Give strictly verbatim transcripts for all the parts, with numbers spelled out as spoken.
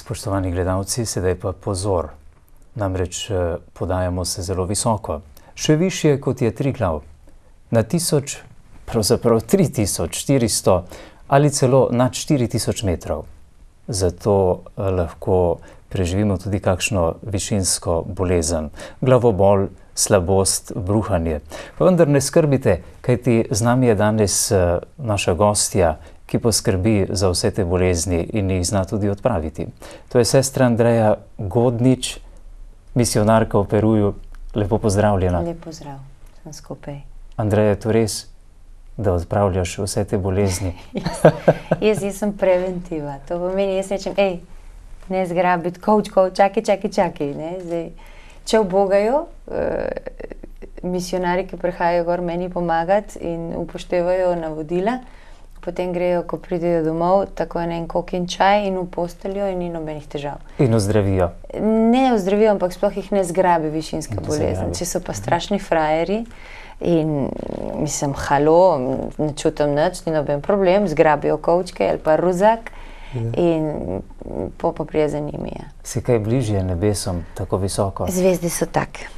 Spoštovani gledalci, sedaj pa pozor. Namreč podajamo se zelo visoko. Še višje kot je Triglav. Na tisoč, pravzaprav tri tisoč štiristo ali celo nad štiri tisoč metrov. Zato lahko preživimo tudi kakšno višinsko bolezen. Glavobol, slabost, bruhanje. Pa vendar ne skrbite, kajti z nami je danes naša gostja, ki poskrbi za vse te bolezni in jih zna tudi odpraviti. To je sestra Andreja Godnič, misionarka v Peruju. Lepo pozdravljena. Lep pozdrav, sem skupaj. Andreja, je to res, da odpravljaš vse te bolezni? Jaz, jaz sem preventiva. To pomeni, jaz rečem, ej, ne zgrabiti, kovč, kovč, čaki, čaki, čaki. Ne? Zdaj, če ubogajo, eh, misionari, ki prihajajo gor meni pomagati in upoštevajo navodila, potem grejo, ko pridejo domov, tako en kokin čaj in v posteljo in ni nobenih težav. In ozdravijo? Ne ozdravijo, ampak sploh jih ne zgrabi višinska bolezen. Če so pa strašni frajeri in mislim, halo, ne čutim nič, ni noben problem, zgrabijo kovčke ali pa ruzak in po pa prije za njimi. Ja. Si kaj bližje nebesom, tako visoko? Zvezde so take.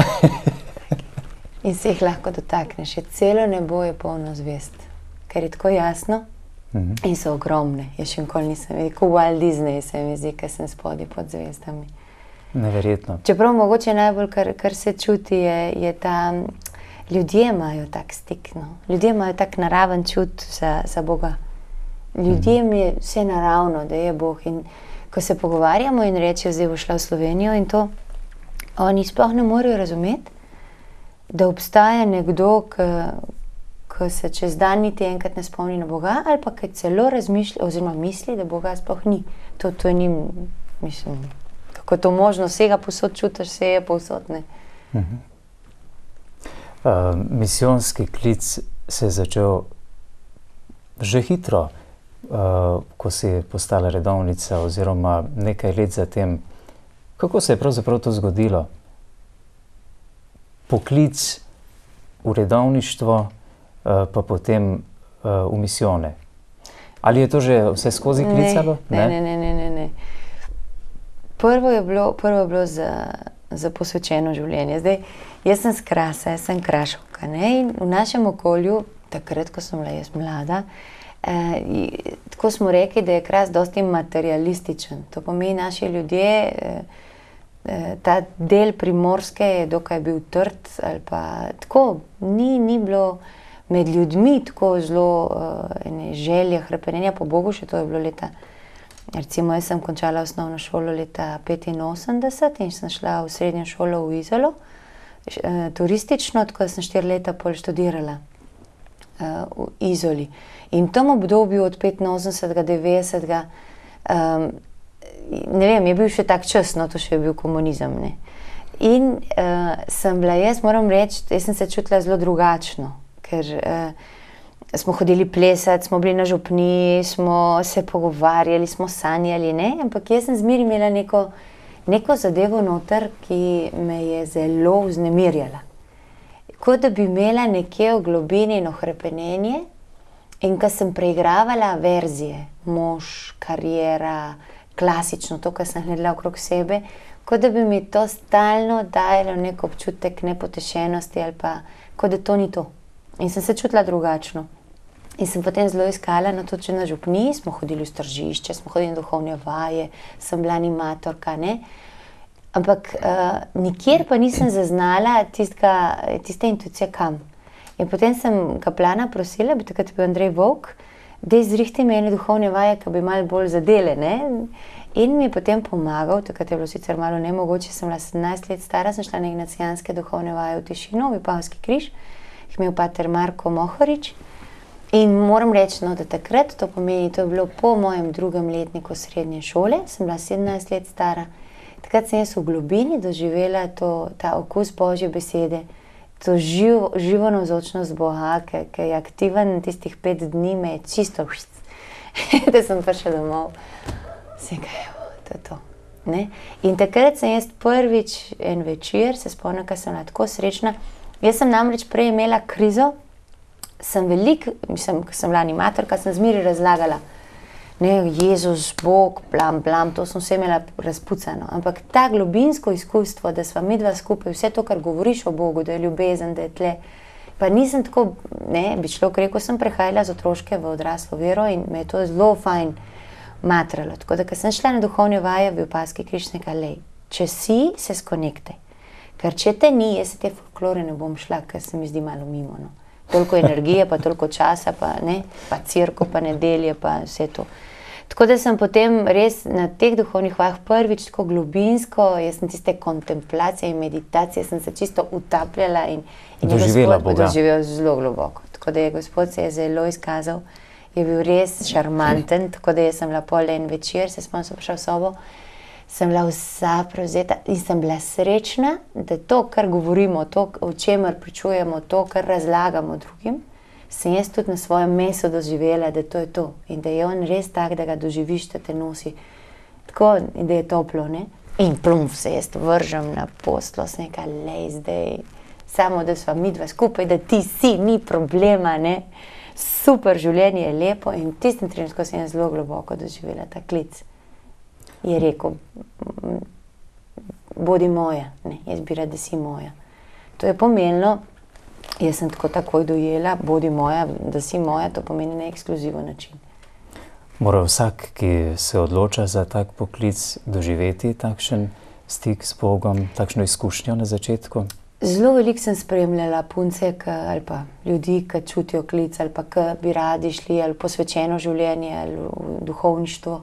In se jih lahko dotakneš. Celo nebo je polno zvezd. Ker je tako jasno uh-huh. in so ogromne. Jaz še nikoli nisem videl, kot Walt Disney se mi zdi, ker sem spodaj pod zvezdami. Neverjetno. Čeprav mogoče najbolj, kar, kar se čuti, je, je ta, ljudje imajo tak stik, no. Ljudje imajo tak naraven čut za, za Boga. Ljudjem uh-huh. je vse naravno, da je Bog. In ko se pogovarjamo in rečejo, zdaj bo šla v Slovenijo in to, oni sploh ne morejo razumeti, da obstaja nekdo, ki ko se čez dan niti enkrat ne spomni na Boga, ali pa ki celo razmišlja, oziroma misli, da Boga sploh ni. To, to je njim, mislim, kako to možno, vsega povsod čutiš, vse je povsod, ne. Uh-huh. Uh, misijonski klic se je začel že hitro, uh, ko si postala redovnica, oziroma nekaj let zatem. Kako se je pravzaprav to zgodilo? Poklic v redovništvo, Uh, pa potem uh, v misijone. Ali je to že vse skozi klicalo? Ne, ne, ne, ne, ne, ne. Prvo je bilo, prvo je bilo za, za posvečeno življenje. Zdaj, jaz sem s Krasa, jaz sem krašovka, ne, in v našem okolju, takrat, ko sem bila jaz mlada, eh, tako smo rekli, da je Kras dosti materialističen. To pomeni, naši ljudje, eh, eh, ta del Primorske je dokaj bil trd, ali pa tako, ni, ni bilo med ljudmi tako zelo uh, ene želje, hrepenenja po Bogu, še to je bilo leta, recimo jaz sem končala osnovno šolo leta petinosemdeset in sem šla v srednjo šolo v Izolo, uh, turistično, tako da sem štiri leta pol študirala uh, v Izoli. In v tem obdobju od petinosemdesetega, devetdesetega, um, ne vem, je bil še tak čas, no, to še je bil komunizem, ne. In uh, sem bila, jaz moram reči, jaz sem se čutila zelo drugačno. Ker uh, smo hodili plesati, smo bili na župniji, smo se pogovarjali, smo sanjali, ne? Ampak jaz sem zmeraj imela neko, neko zadevo noter, ki me je zelo vznemirjala. Kot da bi imela nekje v globini eno hrepenenje in ko sem preigravala verzije, mož, kariera, klasično to, kar sem gledala okrog sebe, kot da bi mi to stalno dajalo nek občutek nepotešenosti ali pa kot da to ni to. In sem se čutila drugačno. In sem potem zelo iskala na to, če na župniji, smo hodili v stržišče, smo hodili na duhovne vaje, sem bila animatorka, ne. Ampak uh, nikjer pa nisem zaznala tistka, tiste intuicije kam. In potem sem kaplana prosila, bi takrat bil Andrej Volk, da izrihti mi ene duhovne vaje, ki bi malo bolj zadele, ne. In mi je potem pomagal, takrat je bilo sicer malo nemogoče, sem bila sedemnajst let stara, sem šla na ignacijanske duhovne vaje v tišino, v Vipavski križ, imel pater Marko Mohorič. In moram reči, no, da takrat, to pomeni, to je bilo po mojem drugem letniku srednje šole, sem bila sedemnajst let stara. Takrat sem jaz v globini doživela to, ta okus Božje besede, to živo, živo navzočnost Boga, ki, ki je aktiven tistih pet dni, me je čisto da sem prišla domov. Vse kaj, to je to. Ne? In takrat sem jaz prvič en večer, se spomnim, ko sem bila tako srečna. Jaz sem namreč prej imela krizo, sem veliko, mislim, ko sem bila animatorka, sem zmeraj razlagala. ne, Jezus, Bog, blam, blam, to sem vse imela razpucano. Ampak ta globinsko izkustvo, da sva midva skupaj, vse to, kar govoriš o Bogu, da je ljubezen, da je tle, pa nisem tako, ne, bi človek rekel, sem prehajala z otroške v odraslo vero in me je to zelo fajn matralo. Tako da, ko sem šla na duhovne vaje v Opazki Krišnega, lej, če si, se skonektaj. Ker če te ni, jaz se te folklore ne bom šla, ker se mi zdi malo mimo, no. Toliko energije, pa toliko časa, pa ne, pa cirko, pa nedelje, pa vse to. Tako da sem potem res na teh duhovnih vajah prvič tako globinsko, jaz sem tiste kontemplacije in meditacije, sem se čisto utapljala in, in doživela je Gospod doživel zelo globoko. Tako da je Gospod se je zelo izkazal, je bil res šarmanten, tako da jaz sem bila pol en večer, se spomnim, sem prišla v sobo, sem bila vsa prevzeta in sem bila srečna, da to, kar govorimo, to, o čemer pričujemo, to, kar razlagamo drugim, sem jaz tudi na svojem mestu doživela, da to je to. In da je on res tak, da ga doživiš, da te nosi tako in da je toplo, ne? In plumf se jaz vržem na poslo, sem neka, lej, zdaj, samo da sva midva skupaj, da ti si, ni problema, ne? Super, življenje je lepo in v tistem trenutku sem jaz zelo globoko doživela ta klic. Je rekel, bodi moja, ne, jaz bi rad, da si moja. To je pomenilo, jaz sem tako takoj dojela, bodi moja, da si moja, to pomeni na ekskluziven način. Mora vsak, ki se odloča za tak poklic, doživeti takšen stik s Bogom, takšno izkušnjo na začetku? Zelo veliko sem spremljala punce k, ali pa ljudi, ki čutijo klic, ali pa ki bi radi šli ali posvečeno življenje, ali v duhovništvo.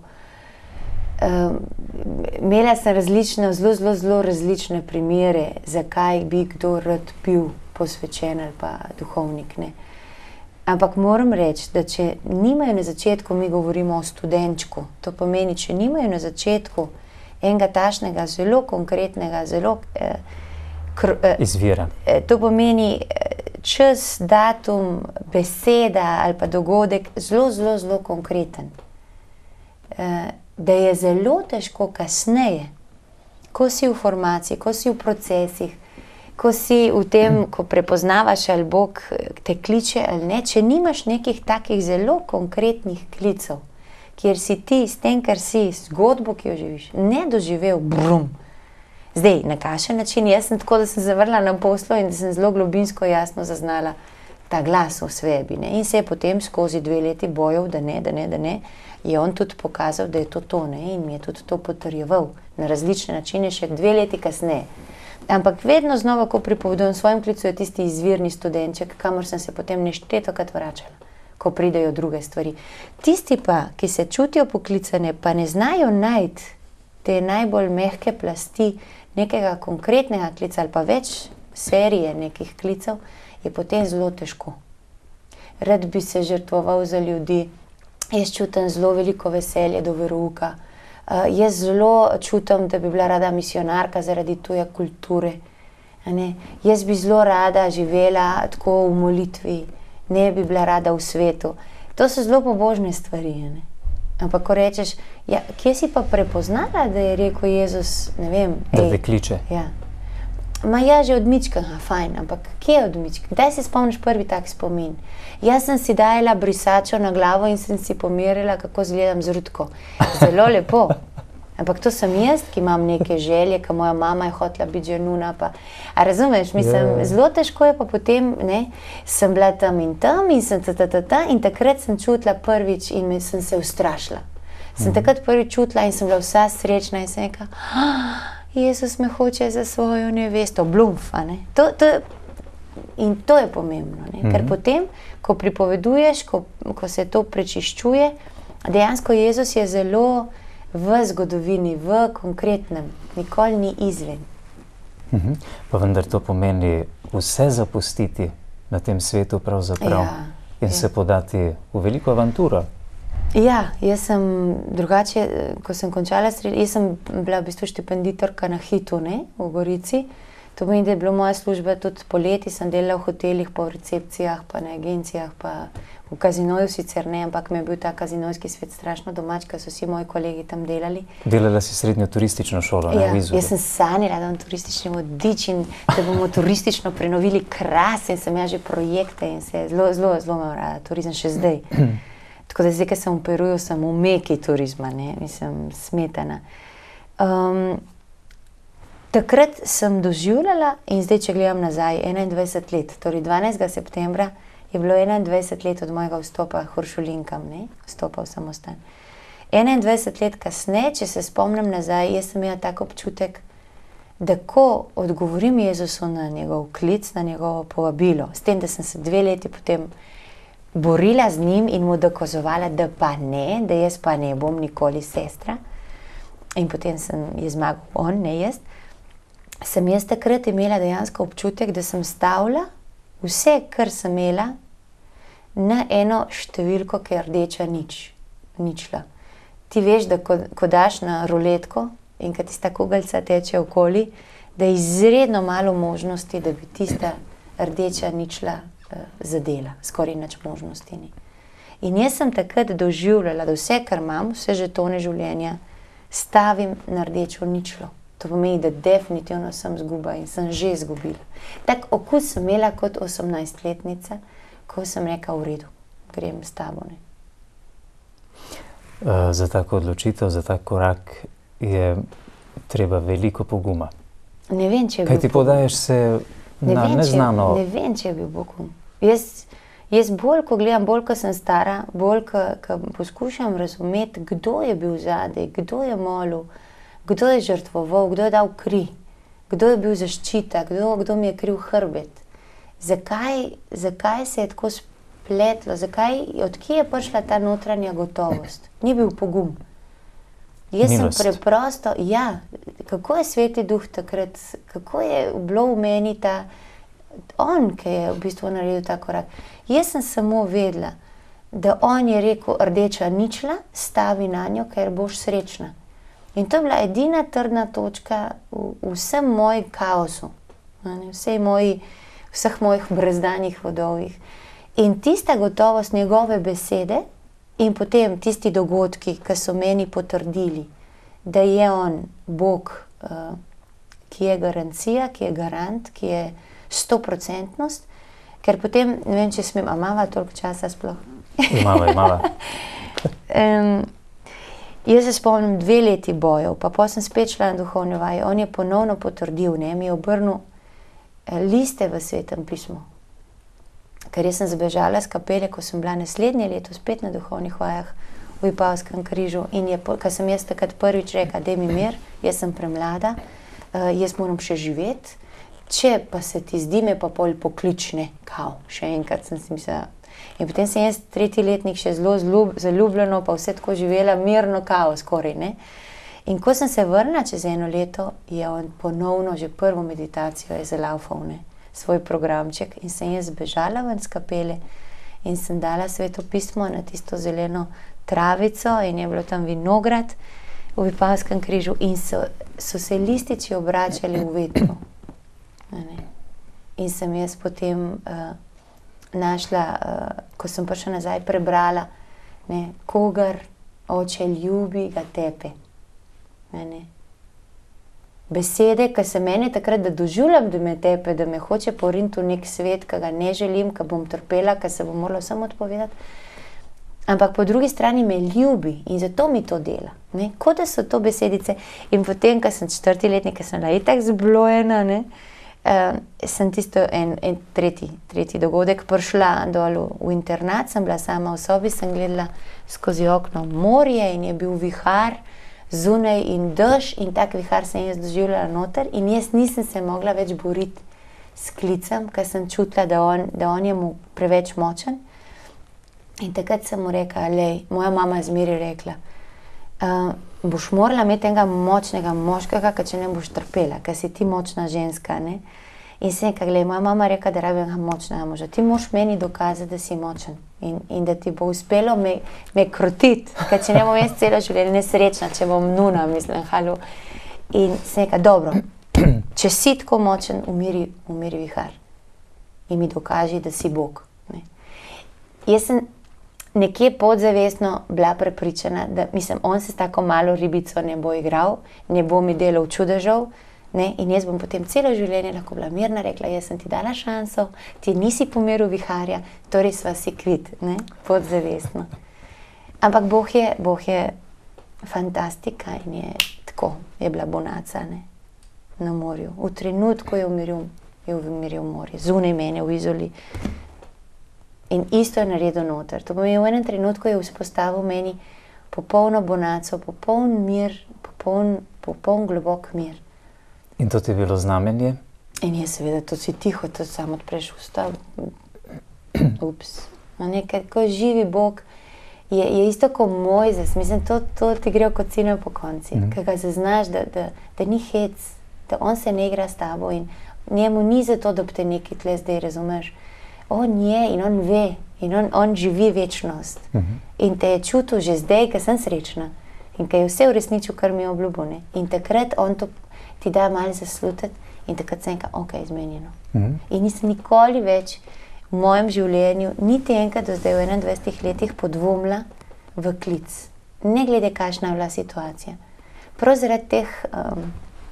Um, imela sem različne, zelo, zelo, zelo različne primere, zakaj bi kdo rad bil posvečen ali pa duhovnik, ne. Ampak moram reči, da če nimajo na začetku, mi govorimo o studenčku, to pomeni, če nimajo na začetku enega tašnega, zelo konkretnega, zelo eh, kr, eh, izvira. Eh, to pomeni eh, čas, datum, beseda ali pa dogodek, zelo, zelo, zelo konkreten. Eh, da je zelo težko kasneje, ko si v formaciji, ko si v procesih, ko si v tem, ko prepoznavaš, ali Bog te kliče ali ne, če nimaš nekih takih zelo konkretnih klicev, kjer si ti s tem, kar si, zgodbo, ki jo živiš, ne doživel, brum. Zdaj, na kakšen način, jaz sem tako, da sem zavrla na poslu in da sem zelo globinsko jasno zaznala ta glas v sebi, ne, in se je potem skozi dve leti bojal, da ne, da ne, da ne, je on tudi pokazal, da je to to, ne, in mi je tudi to potrjeval na različne načine še dve leti kasneje. Ampak vedno znova, ko pripovedujem svojem klicu, je tisti izvirni studenček, kamor sem se potem neštetokrat vračala, ko pridejo druge stvari. Tisti pa, ki se čutijo poklicane, pa ne znajo najti te najbolj mehke plasti nekega konkretnega klica ali pa več serije nekih klicev, je potem zelo težko. Rad bi se žrtvoval za ljudi, jaz čutim zelo veliko veselje do verouka, uh, jaz zelo čutim, da bi bila rada misionarka zaradi tuje kulture, ne? Jaz bi zelo rada živela tako v molitvi, ne bi bila rada v svetu. To so zelo pobožne stvari, ne? Ampak ko rečeš, ja, kje si pa prepoznala, da je rekel Jezus, ne vem, da te kliče. Ja. Ma ja, že od mička, aha, fajn, ampak kje je od mička? Kdaj si spomniš prvi tak spomin? Jaz sem si dajala brisačo na glavo in sem si pomerila, kako izgledam z Rutko. Zelo lepo. Ampak to sem jaz, ki imam neke želje, ki moja mama je hotela biti že nuna, pa... A razumeš, mislim, yeah. Zelo težko je pa potem, ne, sem bila tam in tam in sem ta, ta, ta, ta in takrat sem čutila prvič in me, sem se ustrašila. Sem mm. takrat prvič čutila in sem bila vsa srečna in sem rekla, ah, Jezus me hoče za svojo nevesto, blumf, a ne. To, to, in to je pomembno, ne, mm. ker potem, ko pripoveduješ, ko, ko se to prečiščuje, dejansko Jezus je zelo v zgodovini, v konkretnem, nikoli ni izven. Mhm. Pa vendar to pomeni vse zapustiti na tem svetu pravzaprav ja, in ja. se podati v veliko avanturo. Ja, jaz sem drugače, ko sem končala srednjo, jaz sem bila v bistvu štipenditorka na Hitu, ne, v Gorici. To pomeni, da je bila moja služba tudi poleti, sem delala v hotelih, pa v recepcijah, pa na agencijah, pa v kazinoju sicer ne, ampak mi je bil ta kazinojski svet strašno domač, ker so vsi moji kolegi tam delali. Delala si srednjo turistično šolo, ja, ne, v Izulu. Jaz sem sanjala, da bom turistični vodič in da bomo turistično prenovili Kras in sem ja že projekte in se zelo, zelo, zelo imam rada, turizem še zdaj. tako da zdaj, ko sem v Peruju, sem v meki turizma, ne, mislim, smetana. Um, takrat sem doživljala in zdaj, če gledam nazaj, enaindvajset let, torej dvanajstega septembra je bilo enaindvajset let od mojega vstopa Huršulinkam, ne, vstopa v samostan. enaindvajset let kasneje, če se spomnim nazaj, jaz sem imela tak občutek, da ko odgovorim Jezusu na njegov klic, na njegovo povabilo, s tem, da sem se dve leti potem borila z njim in mu dokazovala, da pa ne, da jaz pa ne bom nikoli sestra, in potem sem je zmagal on, ne jaz, sem jaz takrat imela dejansko občutek, da sem stavila vse, kar sem imela, na eno številko, ki je rdeča nič, ničla. Ti veš, da ko, ko daš na ruletko in ko tista kugaljica teče okoli, da je izredno malo možnosti, da bi tista rdeča ničla uh, zadela, skoraj nič možnosti ni. In jaz sem takrat doživljala, da vse, kar imam, vse žetone življenja, stavim na rdečo ničlo. To pomeni, da definitivno sem zguba in sem že izgubila. Tak okus sem imela kot osemnajstletnica, ko sem rekla, v redu, grem s tabo, ne. Uh, za tako odločitev, za tak korak je treba veliko poguma. Ne vem, če je bil Kaj ti podajaš se ne na vem, neznano... Če, ne vem, če je bil pogum. Jaz, jaz bolj, ko gledam, bolj, ko sem stara, bolj, ko, ko poskušam razumeti, kdo je bil zadaj, kdo je molil, kdo je žrtvoval, kdo je dal kri, kdo je bil zaščita, kdo, kdo mi je kril hrbet. Zakaj, zakaj se je tako spletlo, zakaj, odkje je prišla ta notranja gotovost? Ni bil pogum. Jaz Milost. sem preprosto, ja, kako je Sveti Duh takrat, kako je bilo v meni ta, on, ki je v bistvu naredil ta korak. Jaz sem samo vedela, da on je rekel, rdeča ničla, stavi na njo, ker boš srečna. In to je bila edina trdna točka v, v vsem moj kaosu, vsej moji, vseh mojih brezdanih vodovih. In tista gotovost, njegove besede in potem tisti dogodki, ki so meni potrdili, da je on Bog, uh, ki je garancija, ki je garant, ki je stoprocentnost, ker potem, ne vem, če smem, a imava toliko časa sploh? Imava, imava. um, jaz se spomnim dve leti bojev, pa potem sem spet šla na duhovne vaje, on je ponovno potrdil, ne, mi je obrnil eh, liste v Svetem pismu. Ker jaz sem zbežala z kapele, ko sem bila naslednje leto spet na duhovnih vajah v Vipavskem križu in je, ko sem jaz takrat prvič rekla, daj mi mir, jaz sem premlada, uh, jaz moram še živeti, če pa se ti zdi, me pa pol poklične, kao, še enkrat sem si mislila. In potem sem jaz tretji letnik še zelo zlub, zaljubljeno, pa vse tako živela mirno, kao, skoraj, ne. In ko sem se vrnila čez eno leto, je on ponovno že prvo meditacijo je zalaufal, ne, svoj programček in sem jaz bežala ven z kapele in sem dala Sveto pismo na tisto zeleno travico in je bilo tam vinograd v Vipavskem križu in so, so se lističi obračali v vetru. In sem jaz potem uh, našla, uh, ko sem prišla nazaj, prebrala, ne, kogar oče ljubi, ga tepe. Ne, ne. Besede, ki se mene takrat, da doživljam, da me tepe, da me hoče poriniti v nek svet, ki ga ne želim, ki bom trpela, ki se bom morala samo odpovedati. Ampak po drugi strani me ljubi in zato mi to dela. Ne? Kot da so to besedice. In potem, ko sem četrti letnik, ko sem bila itak zblojena, ne, uh, sem tisto en, en tretji, tretji dogodek prišla dol v internat, sem bila sama v sobi, sem gledala skozi okno morje in je bil vihar, zunaj in dež in tak vihar sem jaz doživljala noter in jaz nisem se mogla več boriti s klicem, ker sem čutila, da on, da on je mu preveč močen. In takrat sem mu rekla, lej, moja mama je zmeraj rekla, uh, boš morala imeti enega močnega moškega, ker če ne boš trpela, ker si ti močna ženska, ne. In sem rekla, glej, moja mama rekla, da rabim enega močnega moža, ti moraš meni dokazati, da si močen in, in da ti bo uspelo me, me krotiti, ker če ne bom jaz celo življenje nesrečna, če bom nuna, mislim, halo. In sem rekla, dobro, če si tako močen, umiri, umiri vihar in mi dokaži, da si Bog. Ne. Jaz sem nekje podzavestno bila prepričana, da mislim, on se s tako malo ribico ne bo igral, ne bo mi delal čudežev, ne, in jaz bom potem celo življenje lahko bila mirna, rekla, jaz sem ti dala šanso, ti nisi pomeril viharja, torej sva si kvit, ne, podzavestno. Ampak Bog je, Bog je fantastika in je tako, je bila bonaca, ne, na morju. V trenutku je umiril, je umiril morje, zunaj mene v Izoli. In isto je naredil noter. To pomeni, v enem trenutku je vzpostavil meni popolno bonaco, popoln mir, popoln, popoln globok mir. In to ti je bilo znamenje? In je seveda, to si tiho, to samo odpreš usta. Ups. No, nekaj, ko živi Bog, je, je isto kot Mojzes. Mislim, to, to ti gre kot sine po konci. Mm. Kaj ga zaznaš, da, da, da ni hec, da on se ne igra s tabo in njemu ni zato, da bi te nekaj tle zdaj, razumeš. On je in on ve in on, on živi večnost. Mm-hmm. In te je čutil že zdaj, ko sem srečna in ko je vse v resniču, kar mi je obljubil. Ne? In takrat on to ti da malo zaslutiti in takrat sem rekla, ok, izmenjeno. Mm-hmm. In nisem nikoli več v mojem življenju, niti enkrat do zdaj v enaindvajsetih letih podvomila v klic. Ne glede, kakšna je bila situacija. Prav zaradi teh um,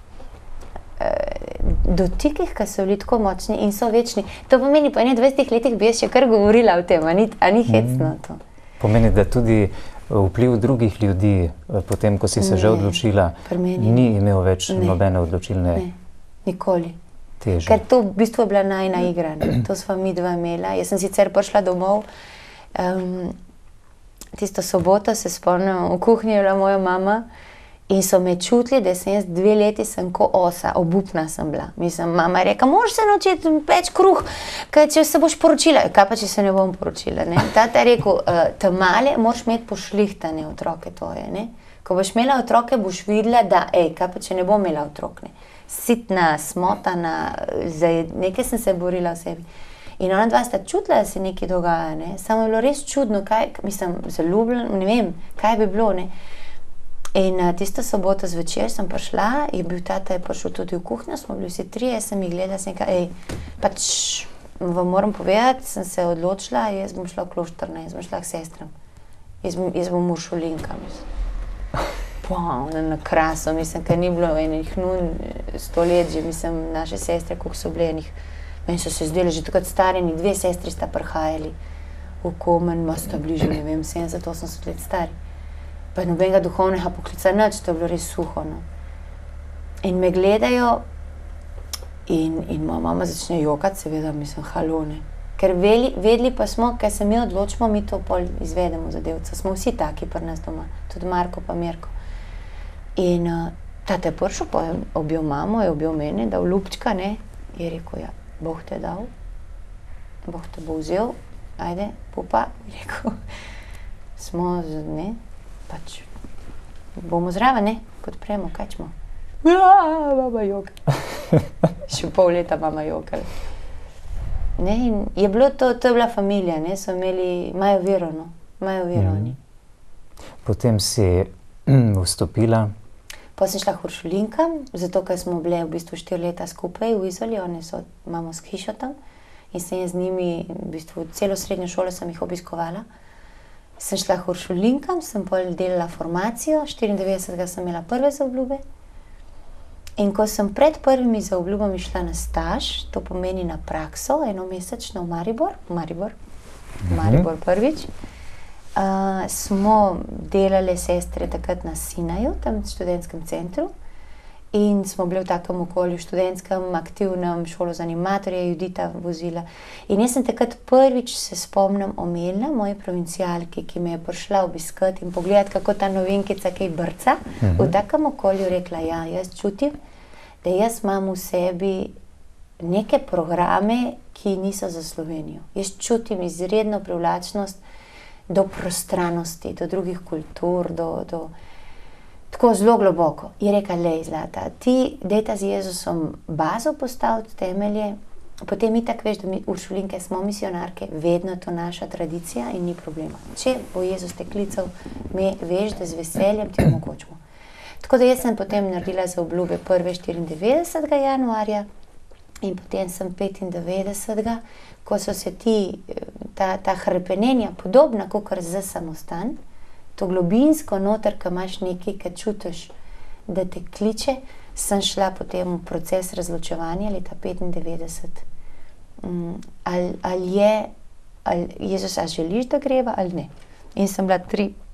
dotikih, ki so bili tako močni in so večni. To pomeni, po enaindvajsetih letih bi jaz še kar govorila o tem, a ni, a ni hecno to. Pomeni, da tudi vpliv drugih ljudi, potem, ko si se ne, že odločila, ni imel več ne, nobene odločilne ne, nikoli. Teže. Ker to v bistvu je bila najna igra. Ne. To sva mi dva imela. Jaz sem sicer prišla domov, um, tisto soboto se spomnim, v kuhinji je bila moja mama, in so me čutili, da sem jaz dve leti sem ko osa, obupna sem bila. Mislim, mama je rekla, moraš se naučiti peč kruh, kaj če se boš poročila. Kaj pa, če se ne bom poročila, ne? Tata je rekel, uh, ta male moraš imeti pošlihtane otroke tvoje, ne? Ko boš imela otroke, boš videla, da, ej, kaj pa, če ne bom imela otrok, ne? Sitna, smotana, nekaj sem se borila v sebi. In ona dva sta čutila, da se nekaj dogaja, ne? Samo je bilo res čudno, kaj, mislim, zaljubljen, ne vem, kaj bi bilo, ne? In uh, tisto soboto zvečer sem prišla, je bil tata, je prišel tudi v kuhnjo, smo bili vsi tri, jaz sem jih gledala, sem rekla, ej, pač vam moram povedati, sem se odločila, jaz bom šla v klošter, ne, jaz bom šla k sestram. Jaz bom, jaz bom uršulinka, mislim. Wow, na kraso, mislim, ker ni bilo enih nun sto let že, mislim, naše sestre, koliko so bile enih, meni so se zdeli že takrat stari, dve sestri sta prihajali v Komen, ma sta bili že, ne vem, sedemdeset osemdeset let stari. Pa nobenega duhovnega poklica nič, to je bilo res suho, no. In me gledajo in, in moja mama začne jokati, seveda, mislim, halo, ne. Ker veli, vedeli pa smo, kaj se mi odločimo, mi to pol izvedemo zadevca. Smo vsi taki pri nas doma, tudi Marko pa Mirko. In uh, tata je prišel, pa je objel mamo, je objel mene, da v ljubčka, ne, je rekel, ja, Bog te dal, Bog te bo vzel, ajde, pupa, je rekel, smo, ne, pač, bomo zraven, ne, podpremo, kaj ćemo? Ja, mama joka. Še pol leta mama joka. Ne, in je bilo to, to je bila familija, ne, so imeli, imajo vero, no, imajo vero, mm. ne. Potem si vstopila. Potem sem šla k uršulinkam, zato ker smo bile v bistvu štiri leta skupaj v Izoli, one so, imamo s hišo tam in sem z njimi, v bistvu celo srednjo šolo sem jih obiskovala. Sem šla k uršulinkam, sem pol delala formacijo, štiriindevetdesetega sem imela prve zaobljube in ko sem pred prvimi zaobljubami šla na staž, to pomeni na prakso, enomesečno v Maribor, Maribor, mm-hmm. Maribor prvič, Uh, smo delali sestre takrat na Sinaju, tam v študentskem centru in smo bili v takem okolju študentskem, aktivnem, šolo za animatorje, Judita vozila. In jaz sem takrat prvič se spomnim omenila moji provincialki, ki me je prišla obiskati in pogledati, kako ta novinkica kaj brca, uh-huh. v takem okolju rekla, ja, jaz čutim, da jaz imam v sebi neke programe, ki niso za Slovenijo. Jaz čutim izredno privlačnost do prostranosti, do drugih kultur, do, do tako zelo globoko. Je rekla, lej, Zlata, ti dejta z Jezusom bazo postaviti, temelje, potem itak veš, da mi uršulinke smo misionarke, vedno to naša tradicija in ni problema. Če bo Jezus te klical, me veš, da z veseljem ti omogočimo. Tako da jaz sem potem naredila za obljube prve štiriindevetdesetega januarja in potem sem petindevetdesetega, ko so se ti, ta, ta hrepenenja podobna, kakor za samostan, to globinsko noter, ko imaš nekaj, ki čutiš, da te kliče, sem šla potem v proces razločevanja leta petindevetdeset. Um, ali, ali je, ali Jezus, a želiš, da greva, ali ne? In sem bila tri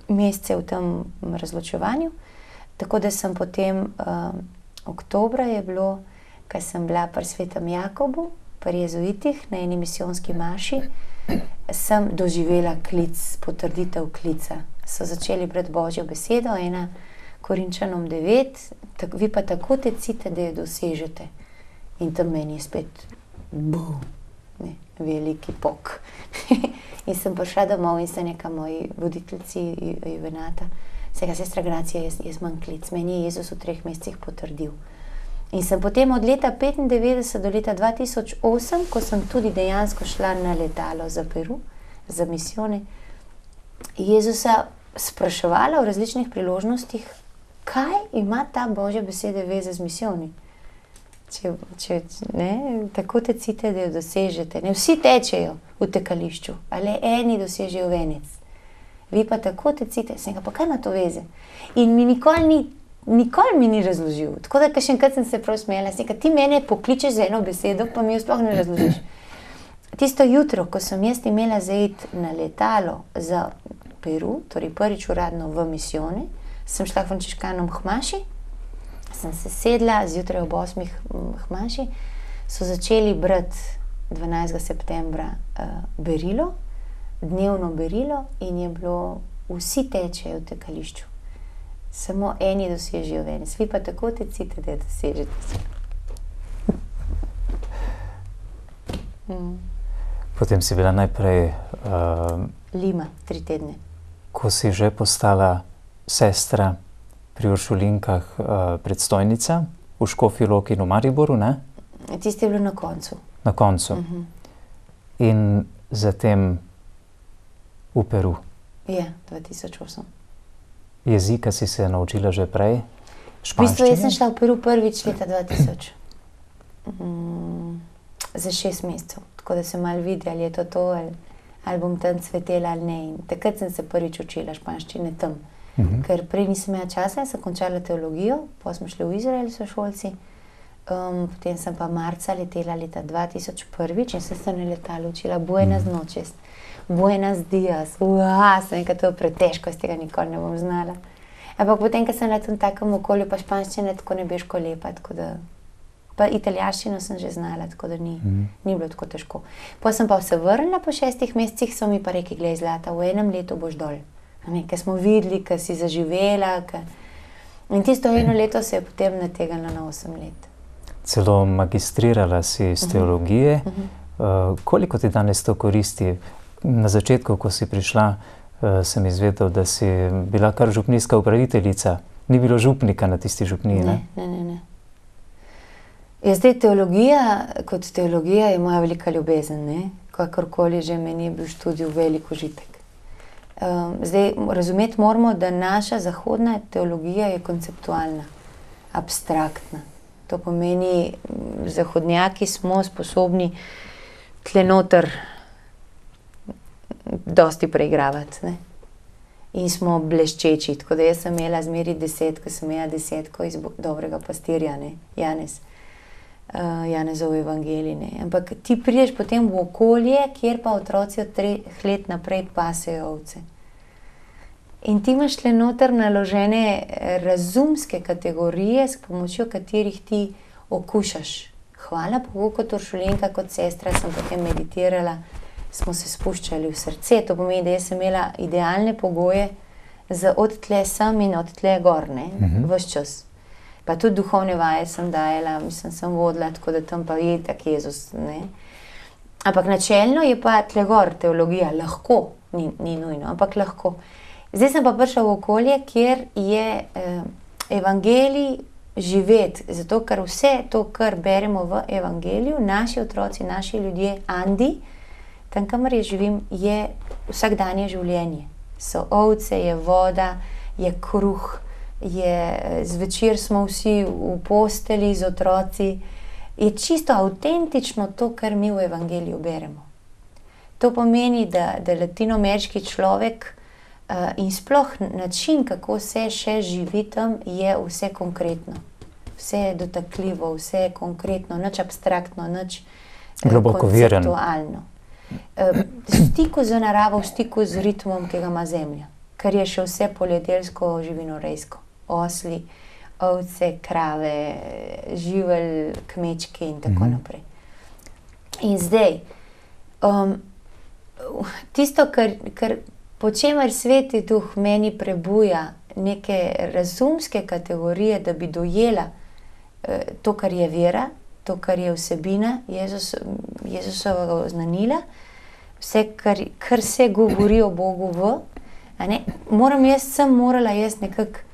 mesece v tem razločevanju, tako da sem potem, um, oktobra je bilo, ko sem bila pri svetem Jakobu, pri jezuitih, na eni misijonski maši, sem doživela klic, potrditev klica. So začeli brati Božjo besedo, ena Korinčanom devet, tak, vi pa tako tecite, da jo dosežete. In tam meni je spet bum, ne, veliki pok. In sem prišla domov in se neka moji voditeljci Juvenata, vsega sestra Gracija, jaz, jaz imam klic, meni je Jezus v treh mesecih potrdil. In sem potem od leta petindevetdeset do leta dva tisoč osem, ko sem tudi dejansko šla na letalo za Peru, za misijone, Jezusa spraševala v različnih priložnostih, kaj ima ta Božja beseda veze z misijoni. Če, če, ne, tako tecite, da jo dosežete. Ne, vsi tečejo v tekališču, ali eni dosežejo venec. Vi pa tako tecite. Sem ga, pa kaj ima to veze? In mi nikoli ni, nikoli mi ni razložil. Tako da, še enkrat sem se prav smejala, sem ga, ti mene pokličeš za eno besedo, pa mi jo sploh ne razložiš. Tisto jutro, ko sem jaz imela zaiti na letalo za Peru, torej prvič uradno v misijone, sem šla frančiškanom Hmaši, sem se sedla, zjutraj ob osmih Hmaši, so začeli brati dvanajstega septembra uh, berilo, dnevno berilo in je bilo, vsi tečejo v tekališču. Samo eni dosežejo venec, vi pa tako tecite, da dosežete. Mm. Potem si bila najprej uh, Lima, tri tedne. Ko si že postala sestra pri Uršulinkah, uh, predstojnica v Škofji Loki in v Mariboru, ne? Tisto je bilo na koncu. Na koncu. Uh-huh. In zatem v Peru. Ja, dva tisoč osem. Jezika si se naučila že prej? V bistvu, jaz sem šla v Peru prvič leta dva tisoč. Mm, za šest mesecev. Tako da sem malo vidi, ali je to to, ali, ali bom tam cvetela ali ne. In takrat sem se prvič učila španščine tam. Uh-huh. Ker prej nisem imela časa, sem končala teologijo, potem smo šli v Izrael s šolci, um, potem sem pa marca letela leta dva tisoč prvič in sem se na letalu učila Buenas noches, Buenas dias, uaa, sem nekaj to pretežko, z tega nikoli ne bom znala. Ampak potem, ko sem na tem takem okolju, pa španščine tako nebeško lepa, tako da, pa italijanščino sem že znala, tako da ni, uh-huh. ni bilo tako težko. Potem sem pa se vrnila po šestih mesecih, so mi pa rekli, glej zlata, v enem letu boš dol. Ker smo videli, ker si zaživela. Ka... In tisto eno leto se je potem nategnilo na osem let. Celo magistrirala si iz teologije. Uh-huh. Uh, koliko ti danes to koristi? Na začetku, ko si prišla, uh, sem izvedel, da si bila kar župnijska upraviteljica. Ni bilo župnika na tisti župniji, ne? Ne, ne, ne. Ja, zdaj, teologija, kot teologija je moja velika ljubezen, ne? Kakorkoli že meni je bil študij velik užitek. Um, zdaj, razumeti moramo, da naša zahodna teologija je konceptualna, abstraktna. To pomeni, zahodnjaki smo sposobni tle noter dosti preigravati, ne? In smo bleščeči, tako da jaz sem imela zmeri deset, ko sem imela desetko iz dobrega pastirja, ne? Janez, uh, Janezov evangelij, ne? Ampak ti prideš potem v okolje, kjer pa otroci od treh let naprej pasejo ovce. In ti imaš tle noter naložene razumske kategorije, s pomočjo katerih ti okušaš. Hvala Bogu, kot Uršulinka, kot sestra sem potem meditirala, smo se spuščali v srce. To pomeni, da jaz sem imela idealne pogoje za od tle sem in od tle gor, ne, uh-huh. ves čas. Pa tudi duhovne vaje sem dajala, mislim, sem vodila, tako da tam pa je tak Jezus, ne. Ampak načelno je pa tle gor teologija, lahko, ni, ni nujno, ampak lahko. Zdaj sem pa prišla v okolje, kjer je eh, evangelij živeti, zato ker vse to, kar beremo v evangeliju, naši otroci, naši ljudje, Andi, tam, kamor je živim, je vsakdanje življenje. So ovce, je voda, je kruh, je, zvečer smo vsi v posteli z otroci. Je čisto avtentično to, kar mi v evangeliju beremo. To pomeni, da, da latinoameriški človek Uh, in sploh način, kako se še živi tam, je vse konkretno. Vse je dotakljivo, vse je konkretno, nič abstraktno, nič globoko konceptualno. Uh, v stiku z naravo, v stiku z ritmom, ki ga ima zemlja. kar je še vse poljedelsko živinorejsko. Osli, ovce, krave, živelj, kmečki in tako mm-hmm. naprej. In zdaj, um, tisto, kar, kar po čemer Sveti Duh meni prebuja neke razumske kategorije, da bi dojela eh, to, kar je vera, to, kar je vsebina Jezus, Jezusovega oznanila, vse, kar, kar se govori o Bogu v, a ne, moram jaz, sem morala jaz nekako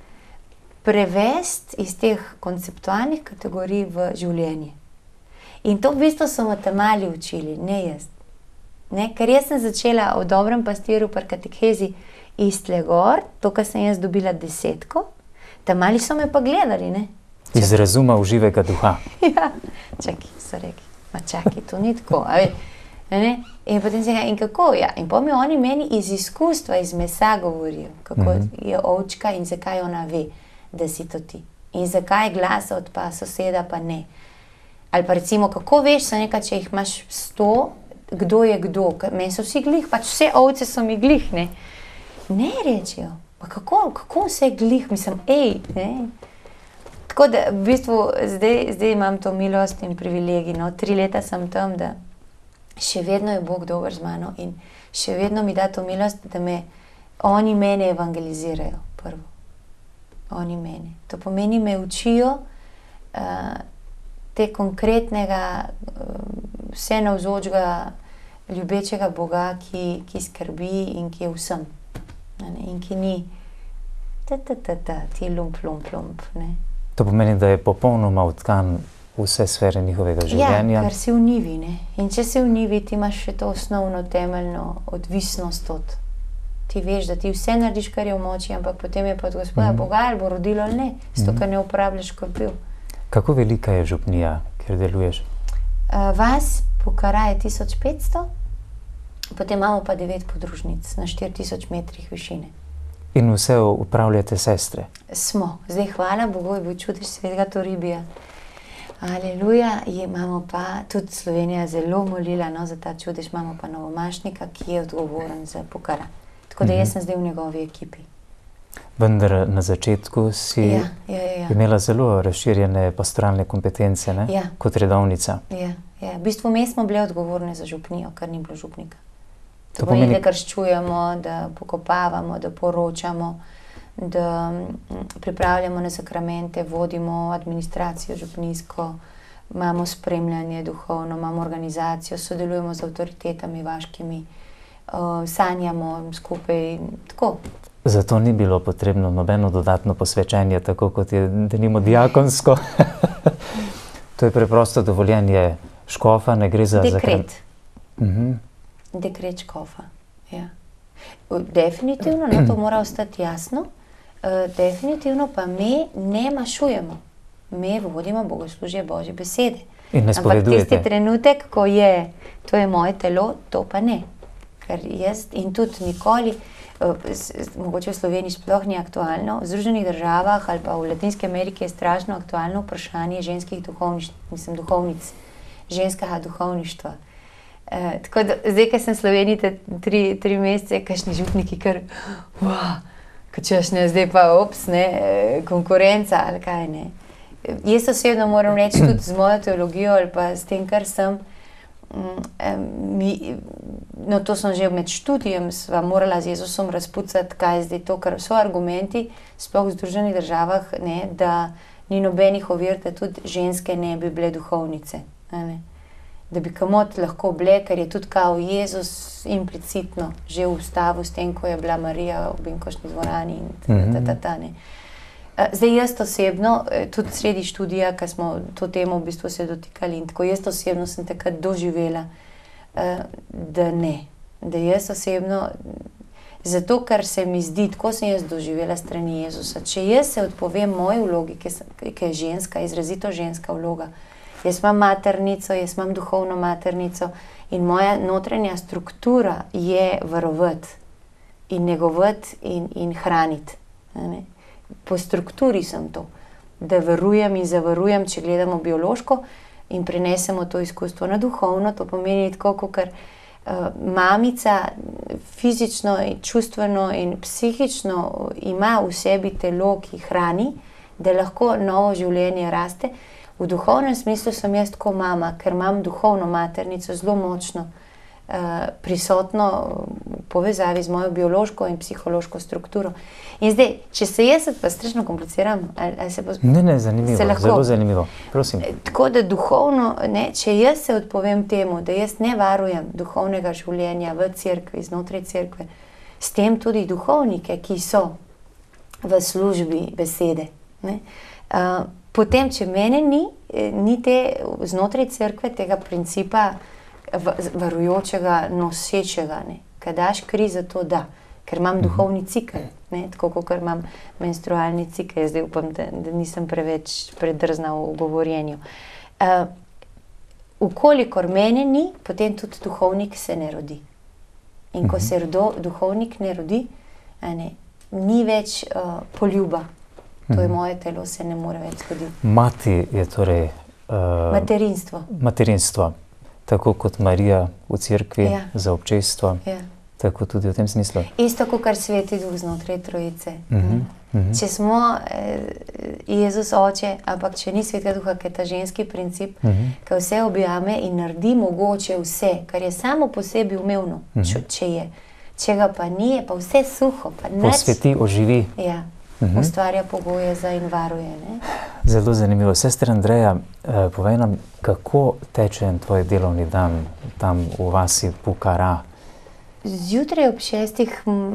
prevesti iz teh konceptualnih kategorij v življenje. In to v bistvu so me tam mali učili, ne jaz. Ne? Ker jaz sem začela o dobrem pastirju pri katehezi iz Tlegor, to, kar sem jaz dobila desetko, tam mali so me pa gledali, ne? Iz razuma v živega duha. Ja, čakaj, so rekli, ma čakaj, to ni tako, a ve, ne? In potem se ga, in kako, ja, in potem oni meni iz izkustva, iz mesa govorijo, kako mm-hmm. je ovčka in zakaj ona ve, da si to ti. In zakaj glas od pa soseda pa ne. Ali pa recimo, kako veš, so nekaj, če jih imaš sto, kdo je kdo, meni so vsi glih, pač vse ovce so mi glih, ne. Ne rečejo, pa kako, kako vse glih, mislim, ej, ne. Tako da, v bistvu, zdaj, zdaj imam to milost in privilegij, no, tri leta sem tam, da še vedno je Bog dober z mano in še vedno mi da to milost, da me, oni mene evangelizirajo, prvo. Oni mene. To pomeni, me učijo uh, te konkretnega, uh, vse navzočega, ljubečega Boga, ki, ki skrbi in ki je vsem. Ne, in ki ni ta, ta, ta, ta, ti lump, lump, lump. Ne. To pomeni, da je popolnoma odtkan vse sfere njihovega življenja. Ja, ker si v njivi, ne. In če si v njivi, ti imaš še to osnovno, temeljno odvisnost od. Ti veš, da ti vse narediš, kar je v moči, ampak potem je pa od Gospoda mm. Boga, ali bo rodilo ali ne, zato, ker ne uporabljaš škorpiju. Kako velika je župnija, kjer deluješ? Uh, vas Pukara je tisoč petsto, potem imamo pa devet podružnic na štiri tisoč metrih višine. In vse upravljate sestre? Smo. Zdaj, hvala Bogu, je bil čudež svetega Toribija. Aleluja, imamo pa, tudi Slovenija zelo molila, no, za ta čudež, imamo pa novomašnika, ki je odgovoren za Pukara. Tako da jaz sem zdaj v njegovi ekipi. Vendar na začetku si ja, ja, ja, ja. imela zelo razširjene pastoralne kompetence, ne? Ja. Kot redovnica. Ja, ja. V bistvu mi smo bile odgovorne za župnijo, kar ni bilo župnika. To, to pomeni, pomeni, da krščujemo, da pokopavamo, da poročamo, da pripravljamo na sakramente, vodimo administracijo župnijsko, imamo spremljanje duhovno, imamo organizacijo, sodelujemo z avtoritetami vaškimi, Uh, sanjamo skupaj, tako. Zato ni bilo potrebno nobeno dodatno posvečenje, tako kot je denimo diakonsko. To je preprosto dovoljenje škofa, ne gre za... Dekret. Zakr... Uh-huh. Dekret škofa, ja. Definitivno, no, to mora ostati jasno, uh, definitivno pa mi ne mašujemo. Mi vodimo bogoslužje Božje besede. In ne spovedujete. Ampak tisti trenutek, ko je, to je moje telo, to pa ne. Ker jaz in tudi nikoli, uh, s, s, mogoče v Sloveniji sploh ni aktualno, v Združenih državah ali pa v Latinski Ameriki je strašno aktualno vprašanje ženskih duhovništv, mislim, duhovnic, ženskega duhovništva. Uh, tako da, zdaj, ker sem v Sloveniji te tri, tri mesece, kakšni župniki, kar, wow, kačeš ne, zdaj pa, ops, ne, konkurenca ali kaj ne. Jaz osebno moram reči tudi z mojo teologijo ali pa s tem, kar sem, Mi, no, to sem že med študijem sva morala z Jezusom razpucati, kaj je zdaj to, ker so argumenti, sploh v Združenih državah, ne, da ni nobenih ovir, da tudi ženske ne bi bile duhovnice. Ne. Da bi kamot lahko bile, ker je tudi kao Jezus implicitno že v ustavu s tem, ko je bila Marija v Benkošni dvorani in ta, ta, ta, ta, ne. Zdaj jaz osebno, tudi sredi študija, ko smo to temo v bistvu se dotikali in tako jaz osebno sem takrat doživela, da ne. Da jaz osebno, zato ker se mi zdi, tako sem jaz doživela strani Jezusa, če jaz se odpovem moji vlogi, ki je ženska, izrazito ženska vloga, jaz imam maternico, jaz imam duhovno maternico in moja notranja struktura je varovati in negovati in, in hraniti. Ne? Po strukturi sem to, da varujem in zavarujem, če gledamo biološko in prenesemo to izkustvo na duhovno, to pomeni tako, kot mamica fizično, čustveno in psihično ima v sebi telo, ki hrani, da lahko novo življenje raste. V duhovnem smislu sem jaz tako mama, ker imam duhovno maternico zelo močno uh, prisotno v povezavi z mojo biološko in psihološko strukturo. In zdaj, če se jaz pa strašno kompliciram, ali, ali se bo... Ne, ne, zanimivo, lahko, zelo zanimivo, prosim. Tako da duhovno, ne, če jaz se odpovem temu, da jaz ne varujem duhovnega življenja v cerkvi, znotraj cerkve, s tem tudi duhovnike, ki so v službi besede, ne, uh, potem, če mene ni, ni te znotraj cerkve tega principa varujočega, nosečega, ne, kad daš kri za to, da, ker imam duhovni cikel, ne, tako kot imam menstrualni cikel, zdaj upam, da, da nisem preveč predrzna v govorjenju. Uh, ukolikor mene ni, potem tudi duhovnik se ne rodi. In ko se rodo, duhovnik ne rodi, ne, ni več uh, poljuba. To je moje telo, se ne more več zgoditi. Mati je torej... Uh, materinstvo. Materinstvo. Tako kot Marija v cerkvi, ja, za občestvo. Ja. Tako tudi v tem smislu. Isto kot kar Sveti Duh znotraj Trojice. Uh-huh, uh-huh. Če smo eh, Jezus oče, ampak če ni Svetega Duha, ker je ta ženski princip, uh-huh, ki vse objame in naredi mogoče vse, kar je samo po sebi umevno, uh-huh, če je. Če ga pa ni, je pa vse suho. Pa posveti, oživi. Ja. Uh-huh. Ustvarja pogoje za in varuje. Ne? Zelo zanimivo. Sestra Andreja, eh, povej nam, kako teče tvoj delovni dan tam v vasi Pukara? Zjutraj ob šestih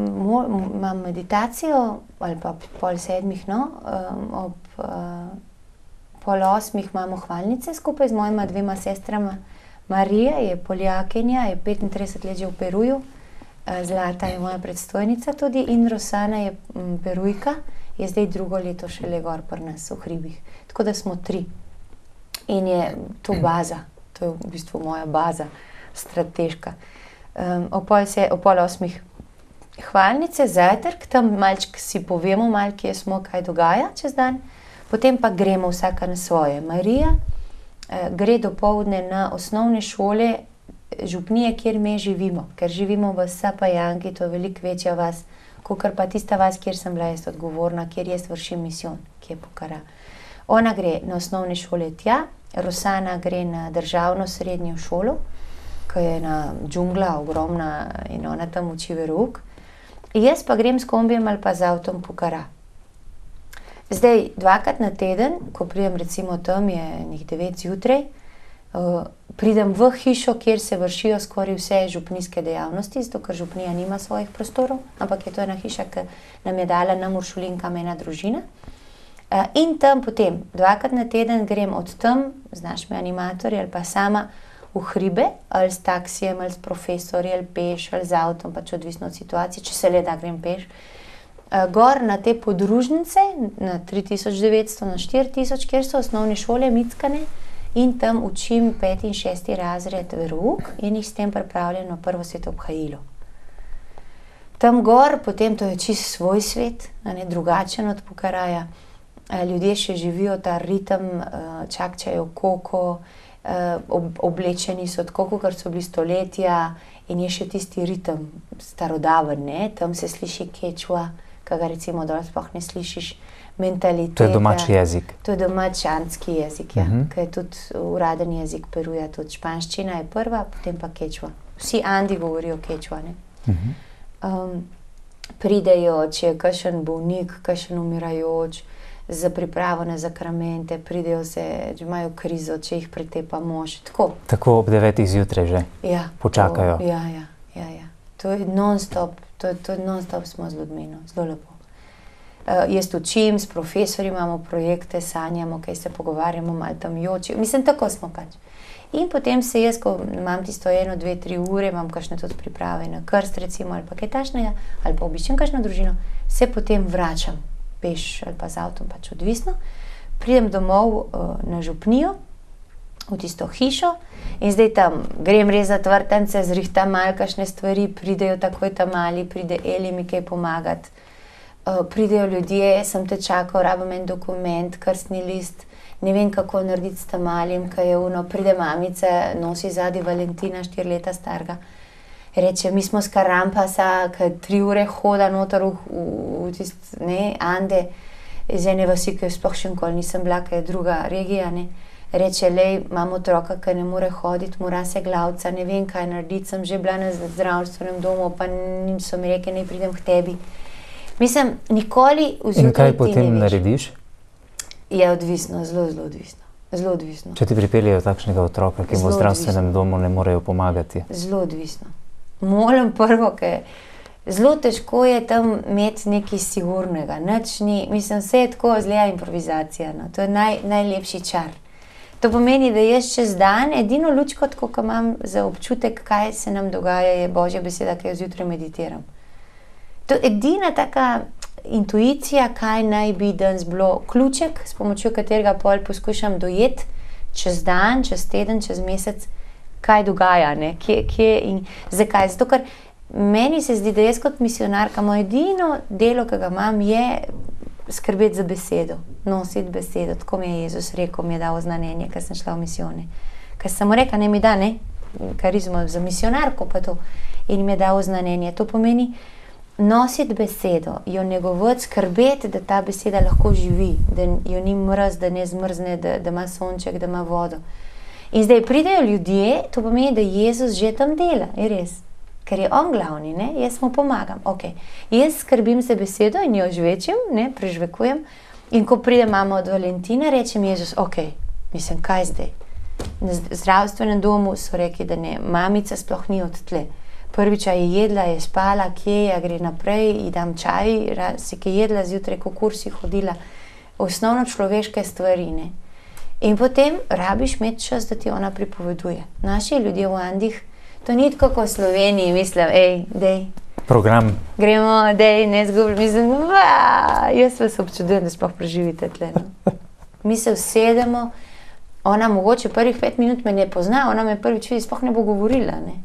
imam meditacijo, ali pa pol sedmih, no, um, ob uh, pol osmih imamo hvalnice skupaj z mojima dvema sestrama. Marija je Poljakinja, je petintrideset let že v Peruju. Zlata je moja predstojnica tudi in Rosana je m, Perujka, je zdaj drugo leto šele gor pri nas v hribih. Tako da smo tri. In je to baza, to je v bistvu moja baza, strateška. Um, o, pol se, o pol osmih hvalnice, zajtrk, tam malček si povemo, malo kje smo, kaj dogaja čez dan, potem pa gremo vsaka na svoje. Marija uh, gre dopoldne na osnovne šole župnije, kjer mi živimo, ker živimo v Sapajanki, to je veliko večja vas, kakor pa tista vas, kjer sem bila jaz odgovorna, kjer jaz vršim misijon, ki je Pukara. Ona gre na osnovne šole tja, Rosana gre na državno srednjo šolo, ki je ena džungla, ogromna, in ona tam uči verouk. Jaz pa grem s kombijem ali pa z avtom Pukara. Zdaj, dvakrat na teden, ko pridem recimo tam, je njih devet zjutraj, Uh, pridem v hišo, kjer se vršijo skoraj vse župnijske dejavnosti, zato ker župnija nima svojih prostorov, ampak je to ena hiša, ki nam je dala nam Uršulinkam ena družina. Uh, in tam potem, dvakrat na teden grem od tam, z našimi animatorji ali pa sama v hribe, ali s taksijem, ali s profesorji, ali peš, ali z avtom, pač odvisno od situacije, če se le da grem peš. Uh, gor na te podružnice, na tri tisoč devetsto, na štiri tisoč, kjer so osnovne šole mickane, in tam učim peti in šesti razred verouk in jih s tem pripravljam na prvo sveto obhajilo. Tam gor, potem to je čist svoj svet, ne, drugačen od Pukaraja. Ljudje še živijo ta ritem, čakčajo koko, oblečeni so tako, kot so bili stoletja in je še tisti ritem starodaven, ne, tam se sliši kečua, ki ga recimo dol sploh ne slišiš. Mentaliteta. To je domač jezik. To je domač andski jezik, ja, uh-huh, ki je tudi uraden jezik Peruja, tudi španščina je prva, potem pa kečua. Vsi Andi govorijo kečua, ne. Uh-huh. Um, pridejo, če je kakšen bolnik, kakšen umirajoč, za pripravo na zakramente, pridejo se, če imajo krizo, če jih pretepa mož, tako. Tako ob devetih zjutraj že? Ja. Počakajo? To, ja, ja, ja, ja. To je non-stop, to, to je non-stop smo z ljudmi, no, zelo lepo. Uh, jaz učim, s profesorji imamo projekte, sanjamo, kaj se pogovarjamo, malo tam joči. Mislim, tako smo pač. In potem se jaz, ko imam tisto eno, dve, tri ure, imam kakšne tudi priprave na krst, recimo, ali pa kaj tašnega, ali pa obiščem kakšno družino, se potem vračam, peš ali pa z avtom, pač odvisno. Pridem domov uh, na župnijo, v tisto hišo in zdaj tam grem rezati vrtance, zrihtam malo kakšne stvari, pridejo takoj tam mali, pride Eli mi kaj pomagati. Uh, pridejo ljudje, sem te čakal, rabim en dokument, krstni list, ne vem, kako narediti s tam malim, kaj je uno, pride mamica, nosi zadi Valentina, štiri leta starega. Reče, mi smo z Karampasa, ki tri ure hoda noter v, v, v tist, ne, Ande, iz ene vasi, ki sploh še nikoli nisem bila, ki je druga regija, ne. Reče, lej, imam otroka, ki ne more hoditi, mora se glavca, ne vem, kaj narediti, sem že bila na zdravstvenem domu, pa so mi rekli, ne pridem k tebi. Mislim, nikoli vzjutraj In kaj potem narediš? Je odvisno, zelo, zelo odvisno. Zelo odvisno. Če ti pripeljejo takšnega otroka, ki mu v zdravstvenem domu ne morejo pomagati? Zelo odvisno. Moram prvo, ker zelo težko je tam imeti nekaj sigurnega. Nič ni, mislim, vse je tako zleja improvizacija. No. To je naj, najlepši čar. To pomeni, da jaz čez dan, edino lučko, tako, ko imam za občutek, kaj se nam dogaja, je Božja beseda, ki jo zjutraj meditiram. To je edina taka intuicija, kaj naj bi danes bilo, ključek, s pomočjo katerega pol poskušam dojeti čez dan, čez teden, čez mesec, kaj dogaja, ne, kje, kje in zakaj. Zato, ker meni se zdi, da jaz kot misionarka, moje edino delo, ki ga imam, je skrbeti za besedo, nositi besedo. Tako mi je Jezus rekel, mi je dal znamenje, ker sem šla v misijone. Ker sem mu rekla, ne mi da, ne, karizmo za misionarko pa to. In mi je dal znamenje. To pomeni nositi besedo, jo negovati, skrbeti, da ta beseda lahko živi, da jo ni mraz, da ne zmrzne, da, da ima sonček, da ima vodo. In zdaj pridejo ljudje, to pomeni, da Jezus že tam dela, je res. Ker je on glavni, ne? Jaz mu pomagam. Okay. Jaz skrbim za besedo in jo žvečim, ne? Prežvekujem. In ko pride mama od Valentina, rečem Jezus, ok, mislim, kaj zdaj? Na zdravstvenem domu so rekli, da ne, mamica sploh ni od tle. Prvič je jedla, je spala, kje je, gre naprej, ji dam čaj, si ki jedla zjutraj, ko kursi hodila. Osnovno človeške stvari, ne? In potem rabiš imeti čas, da ti ona pripoveduje. Naši ljudje v Andih, to ni tako kot v Sloveniji, mislim, ej, dej. Program. Gremo, dej, ne zgubili, mislim, va, jaz vas občudujem, da sploh preživite tle. No. Mi se usedemo, ona mogoče prvih pet minut me ne pozna, ona me prvič vidi, sploh ne bo govorila, ne.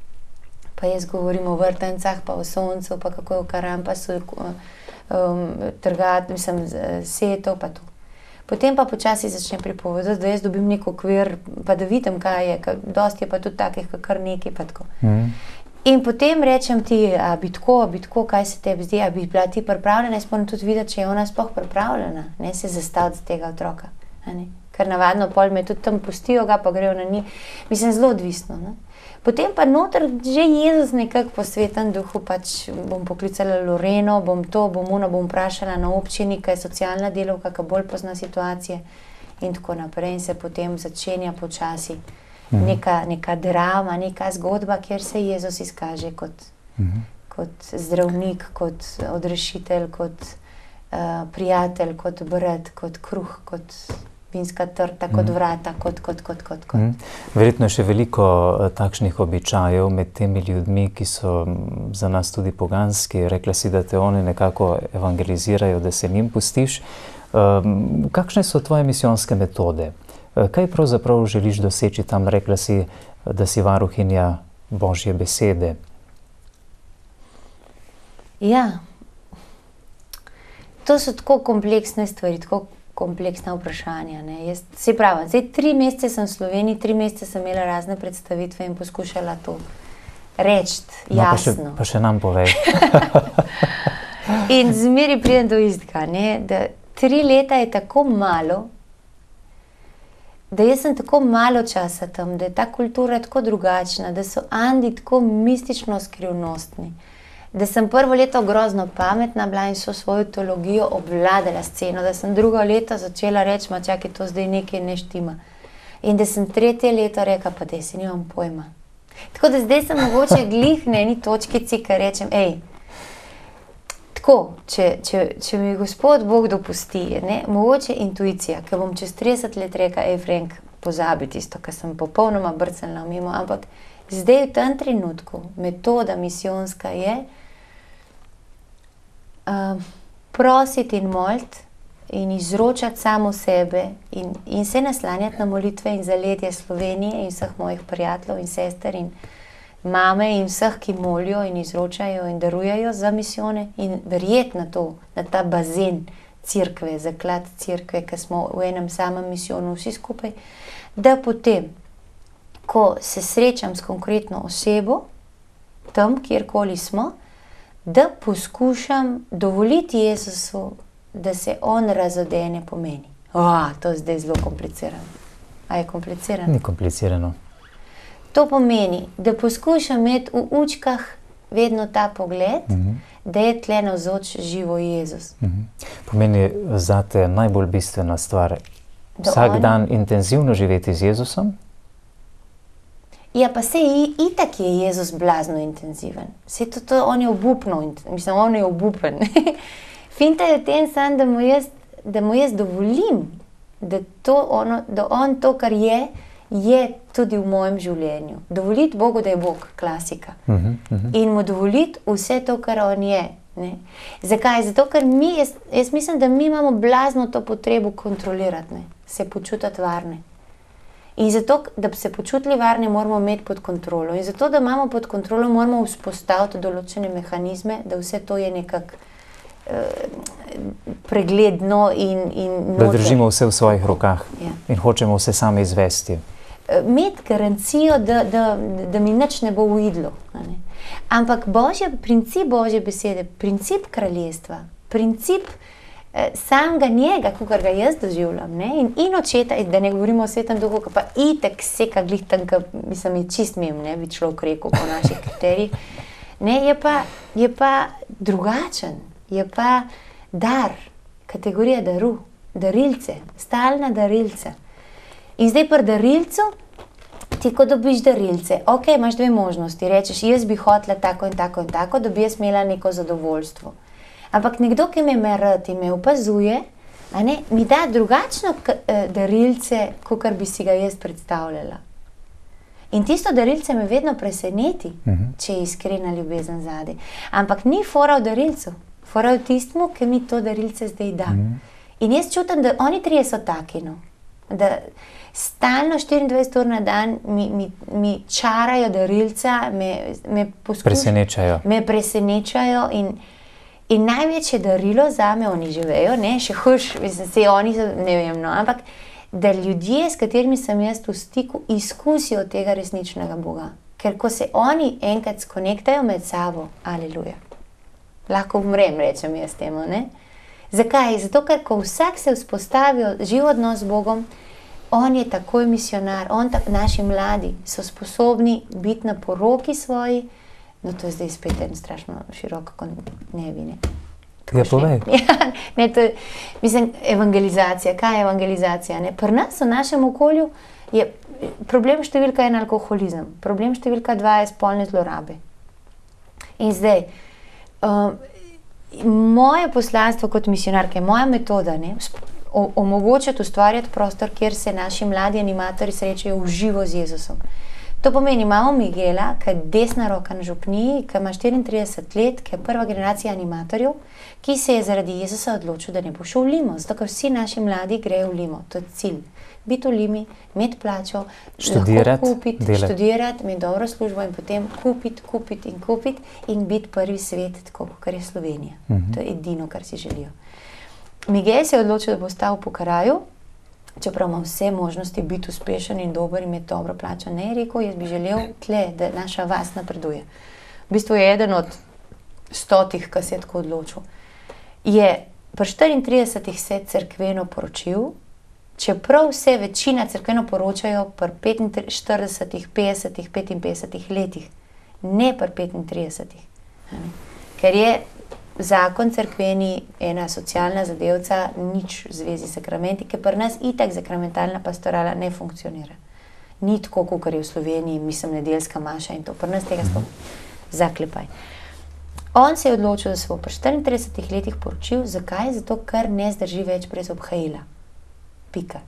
Pa jaz govorim o vrtancah, pa o soncu, pa kako je v Karampasu um, trgati, mislim, setov, pa to. Potem pa počasi začne pripovedati, da jaz dobim nek okvir, pa da vidim, kaj je, ka, dosti je pa tudi takih, kar nekaj, pa tako. Mm. In potem rečem ti, a bi tako, a bi tako, kaj se tebi zdi, a bi bila ti pripravljena, jaz moram tudi videti, če je ona sploh pripravljena, ne se zastaviti z tega otroka, a ne. Ker navadno pol me tudi tam pustijo ga, pa grejo na njih, mislim, zelo odvisno, ne. Potem pa noter že Jezus nekako po svetem duhu, pač bom poklicala Loreno, bom to, bom ono, bom vprašala na občini, kaj je socialna delavka, ki bolj pozna situacije in tako naprej. In se potem začenja počasi mhm. neka, neka drama, neka zgodba, kjer se Jezus izkaže kot, mhm. kot zdravnik, kot odrešitelj, kot uh, prijatelj, kot brat, kot kruh, kot vinska trta, kot vrata, kot, kot, kot, kot, kot. Mm. Verjetno je še veliko takšnih običajev med temi ljudmi, ki so za nas tudi poganski. Rekla si, da te oni nekako evangelizirajo, da se njim pustiš. Um, kakšne so tvoje misijonske metode? Kaj pravzaprav želiš doseči tam? Rekla si, da si varuhinja Božje besede. Ja. To so tako kompleksne stvari, tako kompleksna vprašanja. Ne. Jaz, se pravim, zdaj tri mesece sem v Sloveniji, tri mesece sem imela razne predstavitve in poskušala to reči jasno. No, pa, še, pa še nam povej. In zmeri pridem do istega, ne, da tri leta je tako malo, da jaz sem tako malo časa tam, da je ta kultura tako drugačna, da so Andi tako mistično skrivnostni. Da sem prvo leto grozno pametna bila in so svojo teologijo obvladala sceno, da sem drugo leto začela reči, ma čakaj, to zdaj nekaj ne štima. In da sem tretje leto rekla, pa dej se nimam pojma. Tako da zdaj sem mogoče glih na eni točkici, ker rečem, ej, tako, če, če, če mi Gospod Bog dopusti, ne, mogoče intuicija, ker bom čez trideset let rekla, ej, Frank, pozabi tisto, ker sem popolnoma brcnila mimo, ampak zdaj v tem trenutku metoda misijonska je Uh, prositi in moliti in izročati samo sebe in, in se naslanjati na molitve in zaledje Slovenije in vseh mojih prijateljev in sester in mame in vseh, ki molijo in izročajo in darujejo za misijone in verjeti na to, na ta bazen cerkve, zaklad cerkve, ki smo v enem samem misijonu vsi skupaj, da potem, ko se srečam s konkretno osebo, tam, kjerkoli smo, da poskušam dovoliti Jezusu, da se on razodene po meni. O, to je zdaj zelo komplicirano. A je komplicirano? Ni komplicirano. To pomeni, da poskušam imeti v učkah vedno ta pogled, mm-hmm. da je tle navzoč živo Jezus. Mm-hmm. Pomeni zate najbolj bistvena stvar, Da vsak on- dan intenzivno živeti z Jezusom? Ja, pa se itak je Jezus blazno intenziven. Se to, to, on je obupno, int- mislim, on je obupen. Finta je v tem sam, da mu jaz, da mu jaz dovolim, da, to ono, da on to, kar je, je tudi v mojem življenju. Dovoliti Bogu, da je Bog, klasika. Mm-hmm. Mm-hmm. In mu dovoliti vse to, kar on je. Ne? Zakaj? Zato, ker mi, jaz, jaz mislim, da mi imamo blazno to potrebo kontrolirati, ne? Se počutiti varne. In zato, da bi se počutili varne, moramo imeti pod kontrolo. In zato, da imamo pod kontrolo, moramo vzpostaviti določene mehanizme, da vse to je nekako eh, pregledno in, in Da noter. držimo vse v svojih rokah Ja. in hočemo vse sami izvesti. Eh, Imeti garancijo, da, da, da mi nič ne bo uidlo. a ne. Ampak božje, princip Božje besede, princip kraljestva, princip eh, samega njega, kakor ga jaz doživljam, ne? In, in očeta, da ne govorimo o svetem duhu, ki pa itek seka glih tam, ki mislim, je čist mim, ne bi človek rekel po naših kriterijih, ne, je pa, je pa drugačen, je pa dar, kategorija daru, darilce, stalna darilca. In zdaj pri darilcu, ti ko dobiš darilce, ok, imaš dve možnosti, rečeš, jaz bi hotela tako in tako in tako, da bi jaz imela neko zadovoljstvo. Ampak nekdo, ki me me rad in me opazuje, a ne, mi da drugačno k, eh, darilce, kakor bi si ga jaz predstavljala. In tisto darilce me vedno preseneti, Mhm. če je iskrena ljubezen zadaj. Ampak ni fora v darilcu, fora v tistmu, ki mi to darilce zdaj da. In jaz čutim, da oni trije so taki, no. Da stalno štiriindvajset ur na dan mi, mi, mi čarajo darilca, me, me poskušajo. Presenečajo. Me presenečajo in, in največje darilo zame, oni že vejo, ne, še hujš, mislim, se oni, so- ne vem, no, ampak da ljudje, s katerimi sem jaz v stiku, izkusijo tega resničnega Boga. Ker ko se oni enkrat skonektajo med sabo, aleluja, lahko umrem, rečem jaz temu, ne. Zakaj? Zato, ker ko vsak se vzpostavi živ odnos z Bogom, on je takoj misionar, on tak, naši mladi so sposobni biti na poroki svoji, no to je zdaj spet en strašno široko, kon ne bi, ne. Ja, povej. Ja, ne, to je, mislim, evangelizacija. Kaj je evangelizacija? Ne? Pri nas, v našem okolju, je problem številka en alkoholizem, problem številka dva je spolne zlorabe. In zdaj, um, moje poslanstvo kot misionarke, moja metoda, ne, sp- o- omogočati ustvarjati prostor, kjer se naši mladi animatorji srečajo v živo z Jezusom. To pomeni, imamo Miguela, ki je desna roka na župniji, ki ima štiriintrideset let, ki je prva generacija animatorjev, ki se je zaradi Jezusa odločil, da ne bo šel v Limo, zato ker vsi naši mladi grejo v Limo. To je cilj. Biti v Limi, imeti plačo, Študirati, lahko kupiti, delati. študirati, imeti dobro službo in potem kupiti, kupiti in kupiti in biti prvi svet, tako kot je Slovenija. Mhm. To je edino, kar si želijo. Miguel se je odločil, da bo ostal po kraju, čeprav ima vse možnosti biti uspešen in dober in imeti dobro plačo. Ne, je rekel, jaz bi želel tle, da naša vas napreduje. V bistvu je eden od stotih, ki se je tako odločil. Je pri štiriintridesetih se cerkveno poročil, čeprav vse večina cerkveno poročajo pri petinštiridesetih, petdesetih, petinpetdesetih letih, ne pri petintridesetih. a ne. Ker je zakon cerkveni ena socialna zadevca, nič v zvezi s sakramenti, ker pri nas itak sakramentalna pastorala ne funkcionira. Ni tako, kot je v Sloveniji, mislim, nedeljska maša in to. Pri nas tega sploh zaklepaj. On se je odločil, da se bo pri štiriintridesetih letih poročil. Zakaj? Zato, ker ne zdrži več brez obhajila. Pika.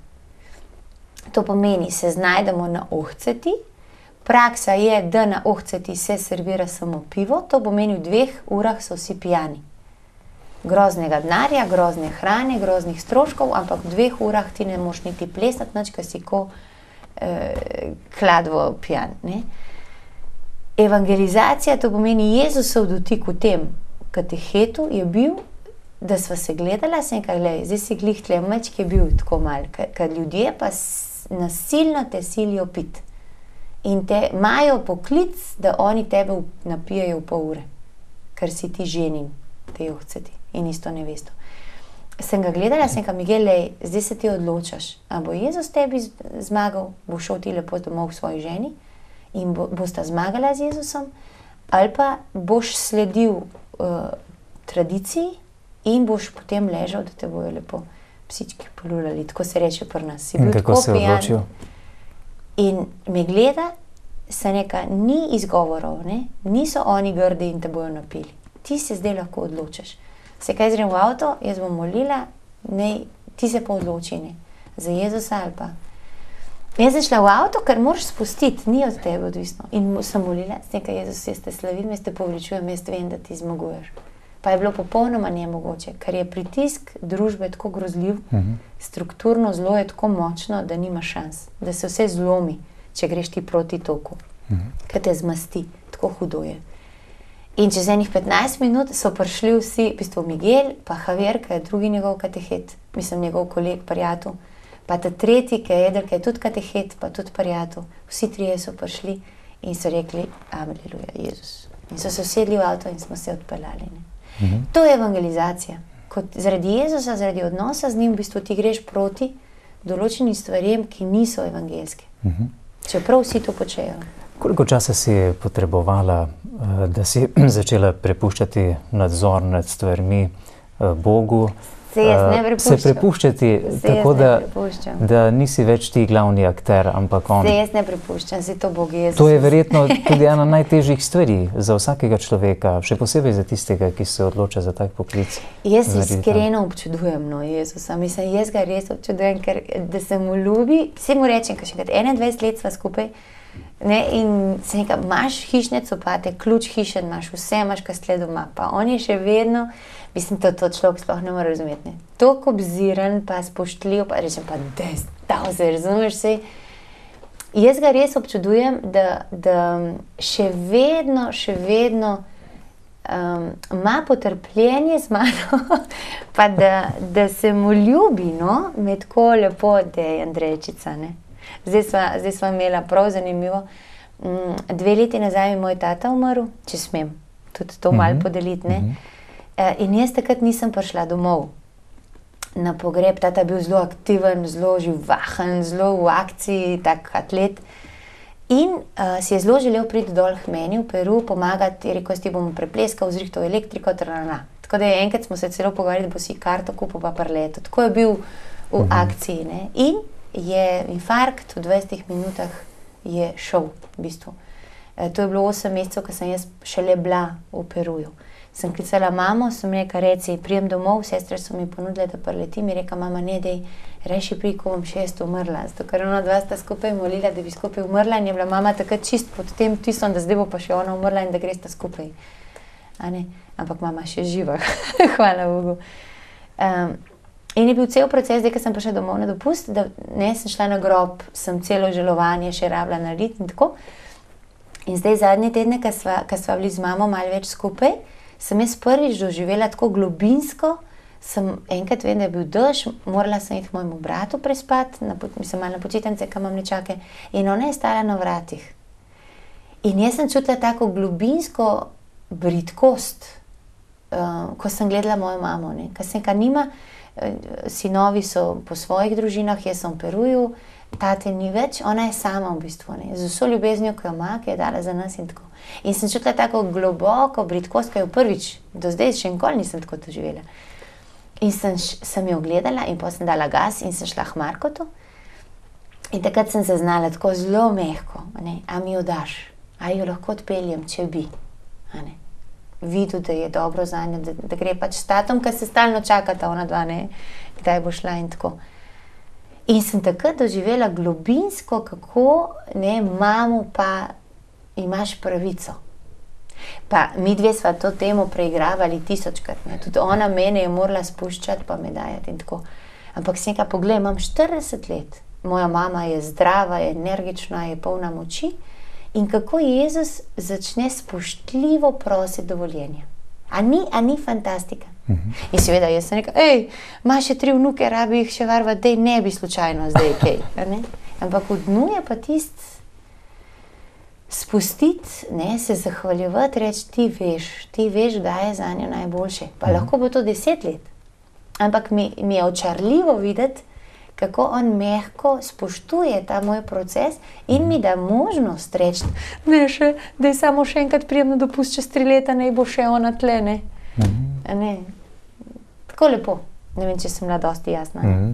To pomeni, se znajdemo na ohceti. Praksa je, da na ohceti se servira samo pivo, to pomeni, v dveh urah so vsi pijani. Groznega denarja, grozne hrane, groznih stroškov, ampak v dveh urah ti ne moš niti plesati, nič, ker si ko eh, kladvo pijan. Ne? Evangelizacija, to pomeni Jezusov dotik v tem katehetu je bil, da sva se gledala, sem kaj, glej, zdaj si glih tle mečk je bil tako mal, ker ljudje pa s- nasilno te silijo pit. in te imajo poklic, da oni tebe napijajo v pol ure, ker si ti ženin, te johceti in isto nevesto. Sem ga gledala, sem ga, Miguel, lej, zdaj se ti odločaš, a bo Jezus tebi zmagal, bo šel ti lepo domov k svoji ženi in bo, bosta zmagala z Jezusom, ali pa boš sledil uh, tradiciji in boš potem ležal, da te bojo lepo psički polulali, tako se reče pri nas. Si in kako se je odločil? In me gleda, se neka, ni izgovorov, ne? Niso oni grdi in te bojo napili. Ti se zdaj lahko odločiš. Se kaj zrem v avto, jaz bom molila, ne, ti se pa odloči, ne, za Jezusa ali pa. Jaz sem šla v avto, ker moraš spustiti, ni od tebe odvisno. In sem molila, sem nekaj, Jezus, jaz te slavim, jaz te poveličujem, jaz vem, da ti zmaguješ. Pa je bilo popolnoma nemogoče, ker je pritisk družbe tako grozljiv, uh-huh. strukturno zlo je tako močno, da nima šans, da se vse zlomi, če greš ti proti toku, uh-huh. ker te zmasti, tako hudo je. In čez enih petnajst minut so prišli vsi, v bistvu Miguel, pa Javier, ki je drugi njegov katehet, mislim njegov koleg, prijatelj, pa ta tretji, ki je jedel, ki je tudi katehet, pa tudi prijatelj. Vsi trije so prišli in so rekli, aleluja, Jezus. In so se usedli v avto in smo se odpeljali. Ne? Mhm. To je evangelizacija. Kot zaradi Jezusa, zaradi odnosa z njim, v bistvu ti greš proti določenim stvarem, ki niso evangelske. Mhm. Čeprav vsi to počejo. Koliko časa si je potrebovala, da si začela prepuščati nadzor nad stvarmi Bogu? Se jaz ne prepuščam. Se prepuščati, se tako da, da nisi več ti glavni akter, ampak on. Se jaz ne prepuščam, se to Bog Jezus. To je verjetno tudi ena najtežjih stvari za vsakega človeka, še posebej za tistega, ki se odloča za tak poklic. Jaz iskreno občudujem, no, Jezusa. Mislim, jaz ga res občudujem, ker da se mu ljubi, vse mu rečem, ker še enkrat enaindvajset let sva skupaj, ne, in se nekaj, imaš hišne copate, ključ hišen imaš, vse imaš, kar sled doma, pa on je še vedno, mislim, to, to človek sploh ne more razumeti, ne. Toliko obziren, pa spoštljiv, pa rečem pa, da je stav se, razumeš se. Jaz ga res občudujem, da, da še vedno, še vedno um, ima potrpljenje z mano, pa da, da se mu ljubi, no, me tako lepo, da je Andrejčica, ne. Zdaj sva, zdaj sva imela prav zanimivo. Dve leti nazaj je moj tata umrl, če smem tudi to malo mm-hmm. podeliti, ne. Mm-hmm. In jaz takrat nisem prišla domov na pogreb. Tata je bil zelo aktiven, zelo živahen, zelo v akciji, tak atlet. In uh, si je zelo želel priti dol k meni v Peru, pomagati, je rekel, jaz ti bom prepleskal, zrihtal elektriko, tralala. Tako da je enkrat smo se celo pogovarjali, da bo si karto kupil pa preletel. Tako je bil v mm-hmm. akciji, ne. In je infarkt, v dvajsetih minutah je šel, v bistvu. E, to je bilo osem mesecev, ko sem jaz šele bila v Peruju. Sem klicala mamo, sem rekla, reci, prijem domov, sestre so mi ponudile, da preletim, in rekla, mama, ne, dej, reši pri, ko bom šest umrla. Zato, ker ona dva sta skupaj molila, da bi skupaj umrla, in je bila mama takrat čist pod tem tisom, da zdaj bo pa še ona umrla in da gresta skupaj. A ne? Ampak mama še živa, hvala Bogu. Um, In je bil cel proces, zdaj, ko sem prišla domov na dopust, da ne, sem šla na grob, sem celo žalovanje še rabila narediti in tako. In zdaj zadnje tedne, ko sva, ko sva bili z mamo malo več skupaj, sem jaz prvič doživela tako globinsko, sem enkrat vem, da je bil dež, morala sem iti mojemu bratu prespati, na, mislim, malo na počitnice, ko imam nečake, in ona je stala na vratih. In jaz sem čutila tako globinsko bridkost, uh, ko sem gledala mojo mamo, ne, ko sem ka nima, sinovi so po svojih družinah, jaz sem v Peruju, tate ni več, ona je sama v bistvu, ne, z vso ljubeznijo, ki jo ima, ki je dala za nas in tako. In sem čutila tako globoko bridkost, ki jo prvič, do zdaj še nikoli nisem tako doživela. In sem, sem jo gledala in potem sem dala gas in sem šla k Markotu. In takrat sem se znala tako zelo mehko, ne, a mi jo daš, a jo lahko odpeljem, če bi, a ne. Videl, da je dobro za njo, da, da gre pač s tatom, ker se stalno čakata ona dva, ne, kdaj bo šla in tako. In sem takrat doživela globinsko, kako, ne, mamo pa imaš pravico. Pa mi dve sva to temo preigravali tisočkrat, ne, tudi ona mene je morala spuščati pa me dajati in tako. Ampak sem nekaj, poglej, imam štirideset let, moja mama je zdrava, je energična, je polna moči. In kako Jezus začne spoštljivo prositi dovoljenja. A ni, a ni fantastika? Uh-huh. In seveda, jaz sem rekla, ej, imaš še tri vnuke, rabi jih še varvati, dej, ne bi slučajno zdaj kaj. Ne? Ampak v dnu je pa tist, spustiti, ne, se zahvaljevati, reči, ti veš, ti veš, da je za njo najboljše. Pa mm. lahko bo to deset let. Ampak mi, mi je očarljivo videti, kako on mehko spoštuje ta moj proces in mi da možnost reči, ne še, da je samo še enkrat prijem na dopust čez tri leta, ne bo še ona tle, ne. Mm. ne. Tako lepo. Ne vem, če sem bila dosti jasna. Mm.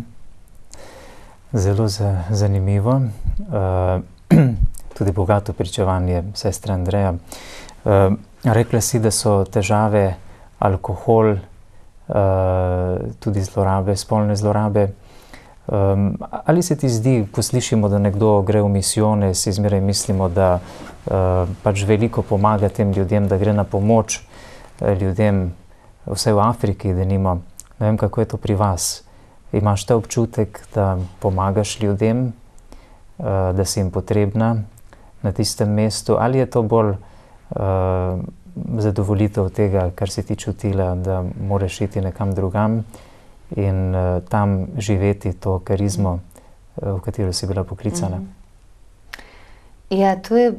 Zelo zanimivo. Uh, tudi bogato pričevanje sestre Andreja. Uh, rekla si, da so težave alkohol, uh, tudi zlorabe, spolne zlorabe. Um, ali se ti zdi, ko slišimo, da nekdo gre v misijone, si zmeraj mislimo, da uh, pač veliko pomaga tem ljudem, da gre na pomoč uh, ljudem, vse v Afriki, da nima. Ne vem, kako je to pri vas. Imaš ta občutek, da pomagaš ljudem, uh, da si jim potrebna na tistem mestu, ali je to bolj uh, zadovoljitev tega, kar si ti čutila, da moraš iti nekam drugam in uh, tam živeti to karizmo, uh, v katero si bila poklicana? Mm. Ja, to je,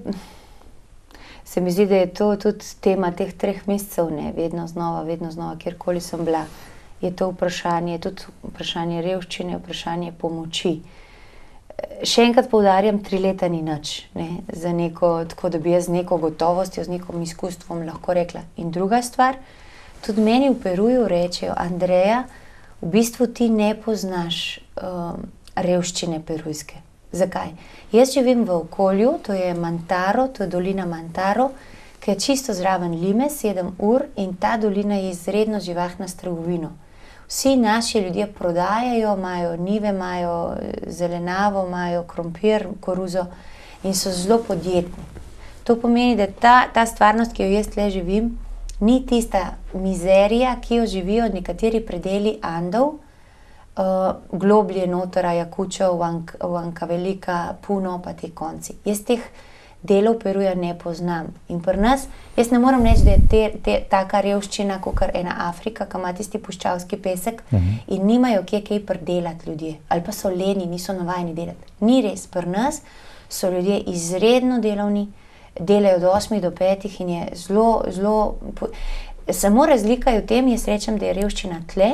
se mi zdi, da je to tudi tema teh treh mesecev, ne, vedno znova, vedno znova, kjerkoli sem bila. Je to vprašanje, tudi vprašanje revščine, vprašanje pomoči. Še enkrat poudarjam, tri leta ni nič, ne, za neko, tako da bi jaz z neko gotovostjo, z nekim izkustvom lahko rekla. In druga stvar, tudi meni v Peruju rečejo, Andreja, v bistvu ti ne poznaš um, revščine perujske. Zakaj? Jaz živim v okolju, to je Mantaro, to je dolina Mantaro, ki je čisto zraven Lime, sedem ur, in ta dolina je izredno živahna s trgovino. Vsi naši ljudje prodajajo, imajo njive, imajo zelenavo, imajo krompir, koruzo in so zelo podjetni. To pomeni, da ta, ta stvarnost, ki jo jaz tle živim, ni tista mizerija, ki jo živijo nekateri predeli Andov, uh, globlje noter Ayacucho, Huanca Velika, Puno, pa te konci. Jaz teh delov Peruja ne poznam. In pri nas, jaz ne moram reči, da je te, te, taka revščina, kakor ena Afrika, ki ima tisti puščavski pesek uh-huh. in nimajo kje kaj pridelati ljudje. Ali pa so leni, niso navajeni delati. Ni res. Pri nas so ljudje izredno delovni, delajo do osmih do petih in je zelo, zelo... Samo razlika je v tem, jaz rečem, da je revščina tle,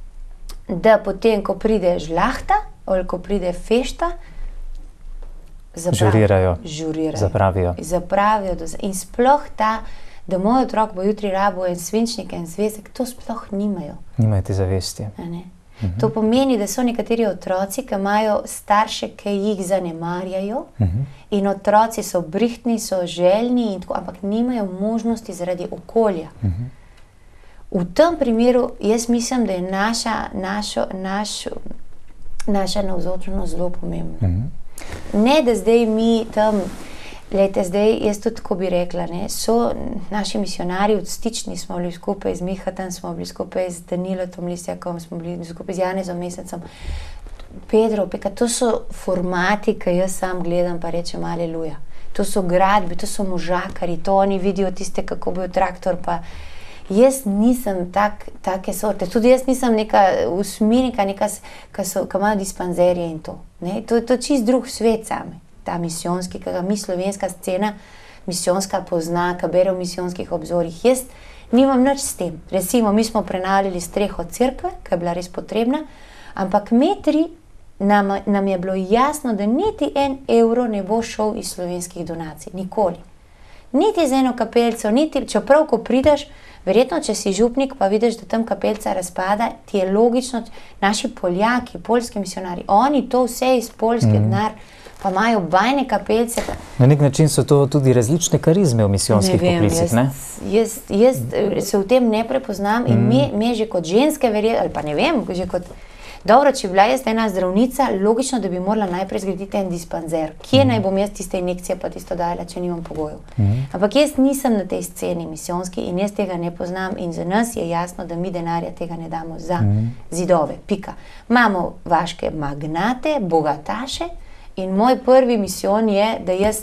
da potem, ko pride žlahta, ali ko pride fešta, Žurirajo, žurirajo, zapravijo. Zapravijo do, in sploh ta, da moj otrok bo jutri rabo en svinčnik, en zvezek, to sploh nimajo. Nimajo te zavesti. Uh-huh. To pomeni, da so nekateri otroci, ki imajo starše, ki jih zanemarjajo uh-huh. in otroci so brihtni, so željni, in tako, ampak nimajo možnosti zaradi okolja. Uh-huh. V tem primeru jaz mislim, da je naša, našo, naš, naša navzočnost zelo pomembna. Uh-huh. Ne, da zdaj mi tam, lejte, zdaj, jaz tudi tako bi rekla, ne, so naši misionari odstični, smo bili skupaj z Mihatan, smo bili skupaj z Danilotom Lisjakom, smo bili skupaj z Janezom Mesecem, Pedro, Peka, to so formati, ki jaz sam gledam pa rečem aleluja. To so gradbe, to so možakari, to oni vidijo tiste, kako bo traktor, pa jaz nisem tak, take sorte, tudi jaz nisem neka usminika, neka, ki imajo dispanzerje in to. Ne? To je to čist drug svet same, ta misijonski, ki ga mi slovenska scena, misijonska pozna, ki bere v misijonskih obzorih. Jaz nimam nič s tem. Recimo, mi smo prenavljali streho cerkve, ki je bila res potrebna, ampak metri nam, nam je bilo jasno, da niti en evro ne bo šel iz slovenskih donacij, nikoli. Niti za eno kapelco, niti, čeprav ko prideš, verjetno, če si župnik, pa vidiš, da tam kapelca razpada, ti je logično, naši Poljaki, poljski misionari, oni to vse iz Poljske mm. denar, pa imajo bajne kapelce. Pa... Na nek način so to tudi različne karizme v misijonskih poklicih, ne? Jaz, jaz, jaz se v tem ne prepoznam in mm. me, me že kot ženske verjetno, ali pa ne vem, že kot... Dobro, če bila jaz ena zdravnica, logično, da bi morala najprej zgraditi en dispanzer. Kje mm. naj bom jaz tiste injekcije pa tisto dajala, če nimam pogojev? Mm. Ampak jaz nisem na tej sceni misijonski in jaz tega ne poznam in za nas je jasno, da mi denarja tega ne damo za mm. zidove. Pika. Imamo vaške magnate, bogataše in moj prvi misijon je, da jaz,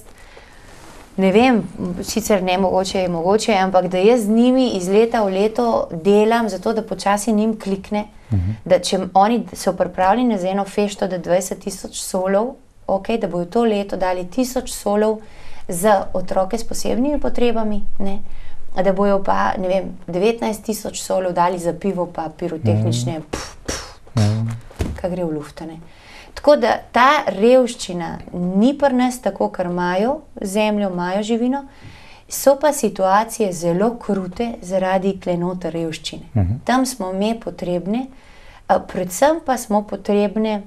ne vem, sicer ne mogoče je mogoče, ampak da jaz z njimi iz leta v leto delam zato, da počasi njim klikne. Uh-huh. Da če oni so pripravljeni za eno fešto, da dvajset tisoč solov, ok, da bojo to leto dali tisoč solov za otroke s posebnimi potrebami, ne? Da bojo pa, ne vem, devetnajst tisoč solov dali za pivo, pa pirotehnične, mm. pf, pf, pf, mm. kaj gre v luftane. Tako da ta revščina ni pri nas tako, ker imajo zemljo, imajo živino, so pa situacije zelo krute zaradi klenota revščine. Mm-hmm. Tam smo mi potrebne, predvsem pa smo potrebne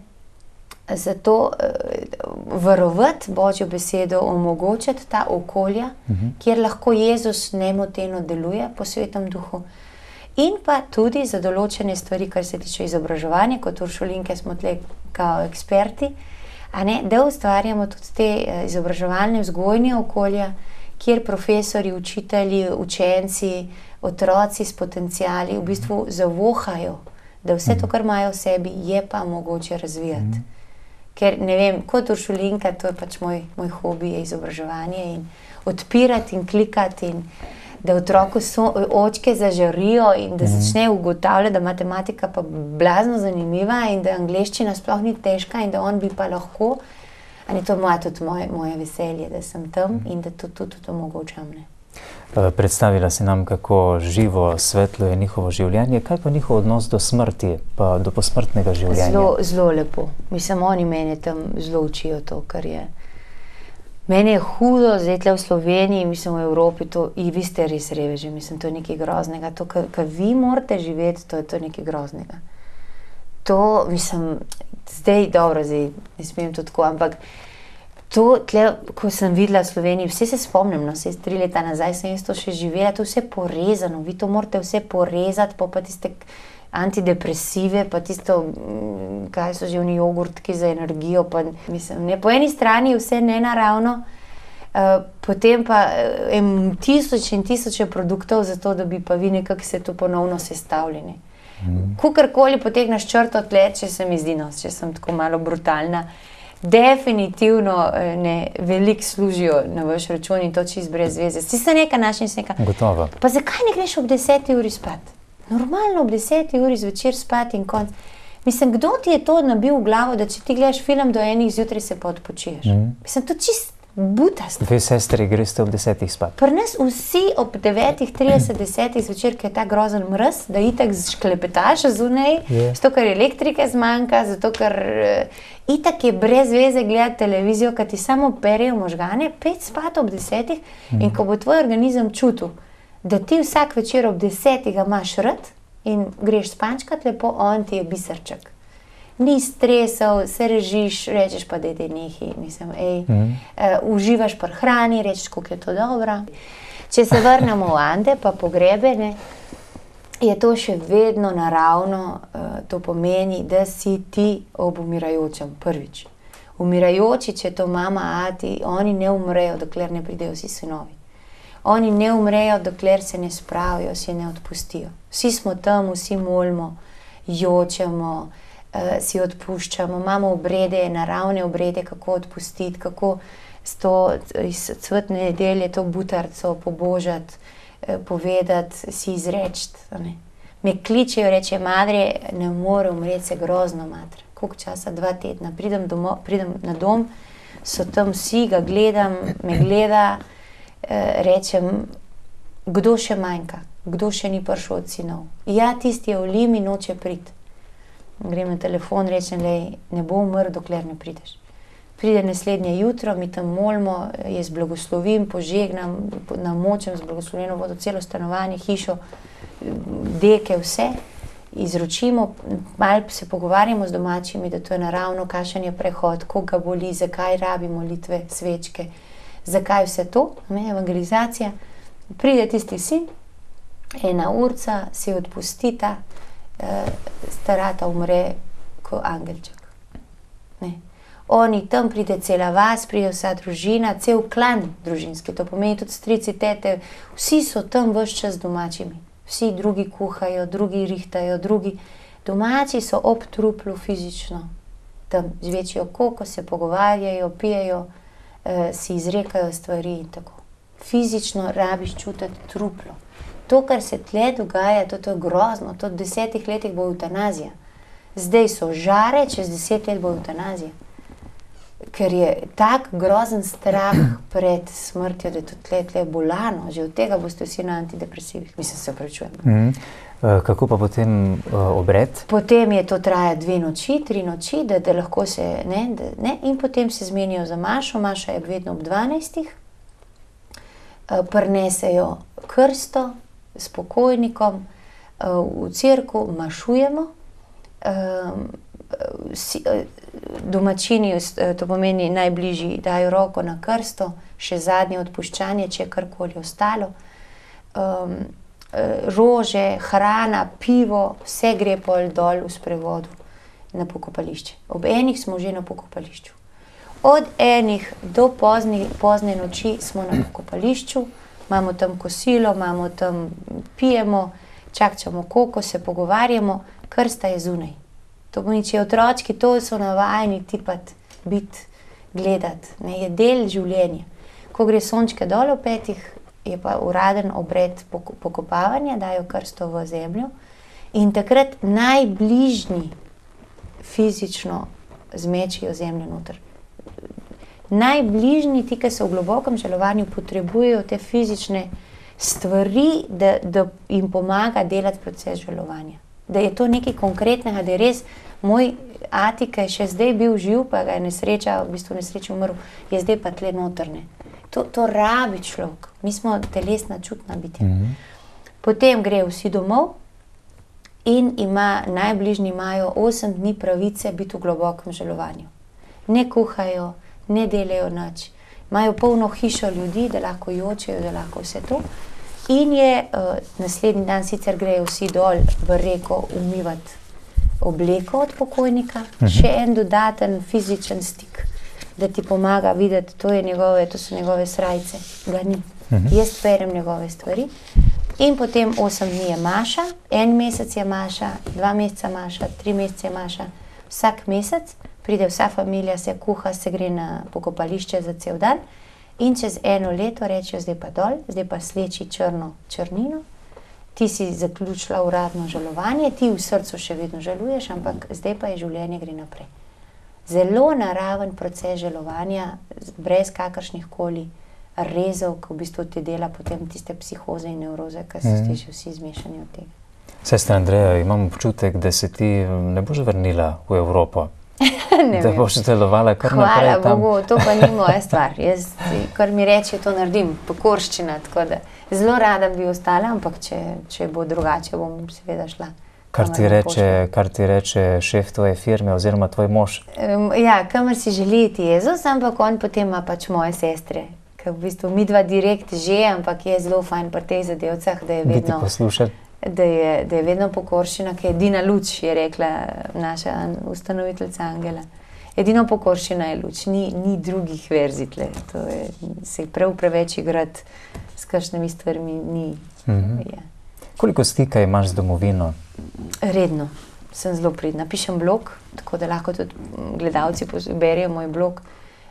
zato uh, varovati Božjo besedo, omogočati ta okolja, uh-huh. kjer lahko Jezus nemoteno deluje po Svetem duhu. In pa tudi za določene stvari, kar se tiče izobraževanja, kot Uršulinke smo tle kao eksperti, a ne, da ustvarjamo tudi te uh, izobraževalne vzgojne okolja, kjer profesori, učitelji, učenci, otroci s potenciali v bistvu zavohajo, da vse to, kar imajo v sebi, je pa mogoče razvijati. Uh-huh. Ker, ne vem, kot Uršulinka, to je pač moj, moj hobi, je izobraževanje in odpirati in klikati in da otroku so, očke zažarijo in da začne ugotavljati, da matematika pa blazno zanimiva in da angleščina sploh ni težka in da on bi pa lahko. A ne, to je tudi moje, moje veselje, da sem tam in da to tudi to, to omogočam, ne. Predstavila si nam, kako živo, svetlo je njihovo življenje. Kaj pa njihov odnos do smrti, pa do posmrtnega življenja? Zelo, zelo lepo. Mislim, oni mene tam zelo učijo to, kar je. Meni je hudo, zdaj tle v Sloveniji, mislim v Evropi, to, in vi ste res reveži, mislim, to je nekaj groznega. To, kar vi morate živeti, to je to nekaj groznega. To, mislim, zdaj, dobro, zdaj, ne smem to tako, ampak to, tle, ko sem videla v Sloveniji, vse se spomnim, no, vse tri leta nazaj sem jaz to še živela, to vse porezano, vi to morate vse porezati, pa pa tiste antidepresive, pa tisto, kaj so že oni jogurtki za energijo, pa mislim, ne, po eni strani vse nenaravno, uh, potem pa em, tisoče in tisoče produktov za to, da bi pa vi nekako se to ponovno sestavljeni. Mm. Kukarkoli potegneš črto tle, če se mi zdi, no, če sem tako malo brutalna, definitivno ne, veliko služijo na vaš račun in to čist brez veze. Si se nekaj našli in se nekaj. Gotovo. Pa zakaj ne greš ob deseti uri spat? Normalno ob deseti uri zvečer spat in konc. Mislim, kdo ti je to nabil v glavo, da če ti gledaš film do enih zjutraj se pa odpočiješ? Mm. Mislim, to čist butast. Dve sestri greste ob desetih spat. Pri nas vsi ob devetih, trideset, desetih zvečer, ki je ta grozen mraz, da itak šklepetaš zunaj, yeah. zato ker elektrike zmanjka, zato ker uh, itak je brez veze gledati televizijo, kad ti samo perejo možgane, pet spat ob desetih mm. in ko bo tvoj organizem čutil, da ti vsak večer ob desetih ga imaš rad in greš spančkat lepo, on ti je biserček. Ni stresov, se režiš, rečeš pa, da je nehi, mislim, ej, mm. uh, uživaš pri hrani, rečeš, koliko je to dobro. Če se vrnemo v Ande, pa pogrebe, ne, je to še vedno naravno, uh, to pomeni, da si ti ob umirajočem, prvič. Umirajoči, če to mama, ati, oni ne umrejo, dokler ne pridejo vsi sinovi. Oni ne umrejo, dokler se ne spravijo, se ne odpustijo. Vsi smo tam, vsi molimo, jočemo, Uh, si odpuščamo, imamo obrede, naravne obrede, kako odpustiti, kako sto, iz cvetne nedelje to butarco pobožati, uh, povedati, si izreči. Me kličejo, reče, madre, ne more umreti, se grozno, madre. Koliko časa? Dva tedna. Pridem, domo, pridem na dom, so tam vsi, ga gledam, me gleda, uh, rečem, kdo še manjka, kdo še ni prišel od sinov. Ja, tisti je v Limi, noče priti. Grem na telefon, rečem, lej, ne bo umrl, dokler ne prideš. Pride naslednje jutro, mi tam molimo, jaz blagoslovim, požegnam, namočem z blagoslovljeno vodo celo stanovanje, hišo, deke, vse, izročimo, malo se pogovarjamo z domačimi, da to je naravno, kakšen je prehod, koga boli, zakaj rabi molitve, svečke, zakaj vse to, evangelizacija. Pride tisti sin, ena urca, si odpustita, Uh, starata umre kot angelček. Ne. Oni tam pride cela vas, pride vsa družina, cel klan družinski, to pomeni tudi strici, tete, vsi so tam ves čas domačimi. Vsi drugi kuhajo, drugi rihtajo, drugi domači so ob truplu fizično. Tam zvečjo koko, se pogovarjajo, pijejo, uh, si izrekajo stvari in tako. Fizično rabiš čutiti truplo. To, kar se tle dogaja, to, to je grozno, to v desetih letih bo eutanazija. Zdaj so žare, čez deset let bo eutanazija. ker je tak grozen strah pred smrtjo, da je to tle, tle bolano, že od tega boste vsi na antidepresivih, mislim, se opravičujem. Mm. Kako pa potem uh, obred? Potem je to traja dve noči, tri noči, da, da lahko se, ne, da, ne, in potem se zmenijo za mašo, maša je vedno ob dvanajstih, uh, prinesejo krsto s pokojnikom, uh, v cerkev mašujemo, uh, si, uh, domačini, to pomeni najbližji, dajo roko na krsto, še zadnje odpuščanje, če je karkoli ostalo. Um, rože, hrana, pivo, vse gre pol dol v sprevodu na pokopališče. Ob enih smo že na pokopališču. Od enih do pozni, pozne noči smo na pokopališču, imamo tam kosilo, imamo tam, pijemo, čakčamo koko, se pogovarjamo, krsta je zunaj. To pomeni, če otročki to so navajeni tipati, biti, gledati, ne, je del življenja. Ko gre sončke dol v petih, je pa uraden obred pokopavanja, dajo krsto v zemljo in takrat najbližnji fizično zmečijo zemljo noter. Najbližnji, ti, ki so v globokem žalovanju, potrebujejo te fizične stvari, da, da jim pomaga delati proces žalovanja. Da je to nekaj konkretnega, da je res moj ati, ki je še zdaj bil živ, pa ga je nesreča, v bistvu nesreči umrl, je zdaj pa tle notrne. To, to rabi človek. Mi smo telesna, čutna bitja. Mm-hmm. Potem gre vsi domov in ima, najbližnji imajo osem dni pravice biti v globokem žalovanju. Ne kuhajo, ne delajo nič. Imajo polno hišo ljudi, da lahko jočejo, da lahko vse to. In je uh, naslednji dan sicer grejo vsi dol v reko umivati obleko od pokojnika, mm-hmm. še en dodaten fizičen stik, da ti pomaga videti, to, je njegove, to so njegove srajce, ga ni. Uh-huh. Jaz perem njegove stvari. In potem osem dni je maša, en mesec je maša, dva meseca maša, tri mesece je maša. Vsak mesec pride vsa familija, se kuha, se gre na pokopališče za cel dan in čez eno leto rečejo, zdaj pa dol, zdaj pa sleči črno črnino. Ti si zaključila uradno žalovanje, ti v srcu še vedno žaluješ, ampak zdaj pa je življenje gre naprej. Zelo naraven proces žalovanja, brez kakršnih koli rezov, ki v bistvu ti dela potem tiste psihoze in nevroze, ki so mm. še vsi zmešani od tega. Sestra Andreja, imam občutek, da se ti ne boš vrnila v Evropo. Ne da vem. Boš delovala kar Hvala naprej tam. Hvala Bogu, to pa ni moja stvar. Jaz, kar mi reče, to naredim, pokorščina, tako da zelo rada bi ostala, ampak če, če bo drugače, bom seveda šla. Kar ti, reče, kar ti reče šef tvoje firme oziroma tvoj mož? Um, ja, kamor si želi iti Jezus, ampak on potem ima pač moje sestre. Ker v bistvu mi dva direkt že, ampak je zelo fajn pri teh zadevcah, da je vedno... Biti poslušan? Da je, da je vedno pokorščina, ki je edina luč, je rekla naša ustanoviteljica Angela. Edino pokorščina je luč, ni, ni drugih verzij tle. To je, se prav preveč igrati s kakšnimi stvarmi ni. Mm-hmm. Ja. Koliko stika imaš z domovino? Redno. Sem zelo pridna. Pišem blog, tako da lahko tudi gledalci berijo moj blog.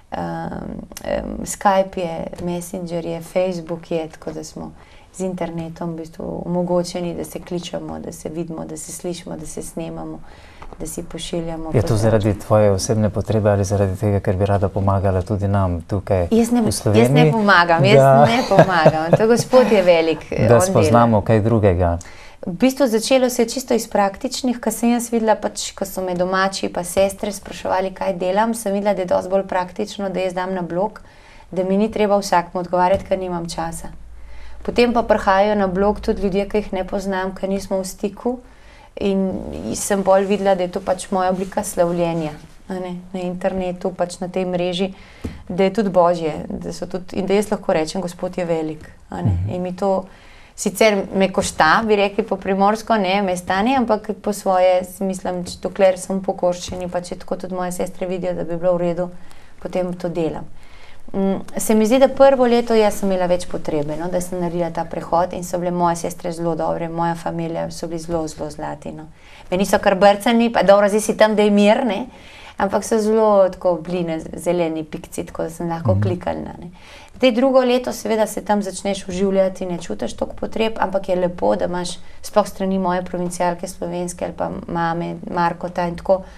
Um, um, Skype je, Messenger je, Facebook je, tako da smo z internetom v bistvu omogočeni, da se kličemo, da se vidimo, da se slišimo, da se snemamo, da si pošiljamo. Je to zaradi tvoje osebne potrebe ali zaradi tega, ker bi rada pomagala tudi nam tukaj jaz ne, v Sloveniji? Jaz ne pomagam, da. jaz ne pomagam. To Gospod je velik. Da spoznamo kaj drugega. V bistvu začelo se je čisto iz praktičnih, ko sem jaz videla, pač, ko so me domači pa sestre spraševali, kaj delam, sem videla, da je dosti bolj praktično, da jaz dam na blog, da mi ni treba vsakmu odgovarjati, ker nimam časa. Potem pa prihajajo na blog tudi ljudje, ki jih ne poznam, ker nismo v stiku in sem bolj videla, da je to pač moja oblika slavljenja, ne, na internetu, pač na tej mreži, da je tudi Božje, da so tudi, in da jaz lahko rečem, Gospod je velik, a ne, in mi to sicer me košta, bi rekli po primorsko, ne, me stane, ampak po svoje, mislim, dokler sem pokorščeni, pa če tako tudi moje sestre vidijo, da bi bilo v redu, potem to delam. Um, se mi zdi, da prvo leto jaz sem imela več potrebe, no, da sem naredila ta prehod in so bile moje sestre zelo dobre, moja familija so bili zelo, zelo zlati, no. Me niso kar brcani, pa dobro, zdaj si tam, da je mir, ne, ampak so zelo tako bili zeleni pikci, tako da sem lahko mm. klikalna, ne. Zdaj drugo leto seveda se tam začneš uživljati, ne čutiš toliko potreb, ampak je lepo, da imaš sploh strani moje provincialke slovenske ali pa mame, Markota in tako,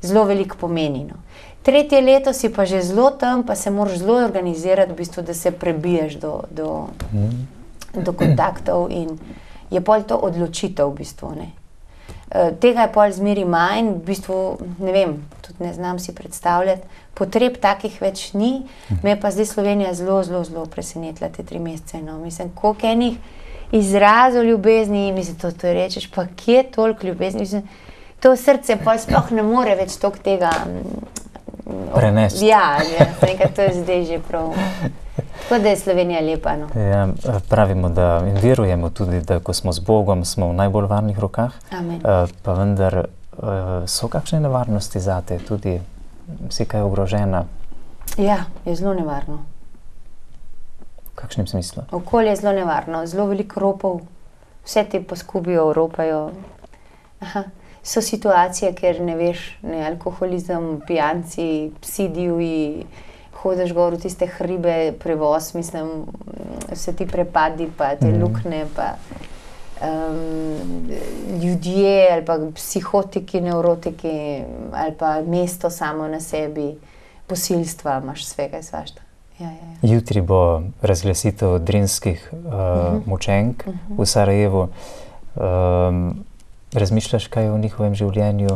zelo veliko pomeni. No. Tretje leto si pa že zelo tam, pa se moraš zelo organizirati, v bistvu, da se prebiješ do, do, mm. do kontaktov in je pol to odločitev v bistvu. Ne. E, tega je pol zmeri manj, v bistvu, ne vem, tudi ne znam si predstavljati, potreb takih več ni, mm. me pa zdaj Slovenija zelo, zelo, zelo presenetila te tri mesece. No. Mislim, koliko enih izrazov ljubezni, mislim, to, to rečeš, pa kje toliko ljubezni, mislim, to srce pa sploh ne more več toliko tega prenesti. Ja, ja, nekaj to je zdaj že prav. Tako da je Slovenija lepa. No. Ja, pravimo, da in verujemo tudi, da ko smo z Bogom, smo v najbolj varnih rokah. Amen. Pa vendar so kakšne nevarnosti zate, tudi si kaj ogrožena? Ja, je zelo nevarno. V kakšnem smislu? Okolje je zelo nevarno, zelo veliko ropov, vse te poskubijo, ropajo. Aha. So situacije, kjer ne veš, ne, alkoholizem, pijanci, psi divji, hodiš gor v tiste hribe, prevoz, mislim, vse ti prepadi, pa te mm. lukne, pa um, ljudje, ali pa psihotiki, neurotiki, ali pa mesto samo na sebi, posilstva, imaš svega in svašta. Ja, ja, ja. Jutri bo razglasitev drinskih uh, uh-huh. mučenk uh-huh. v Sarajevu. Um, Razmišljaš kaj o njihovem življenju?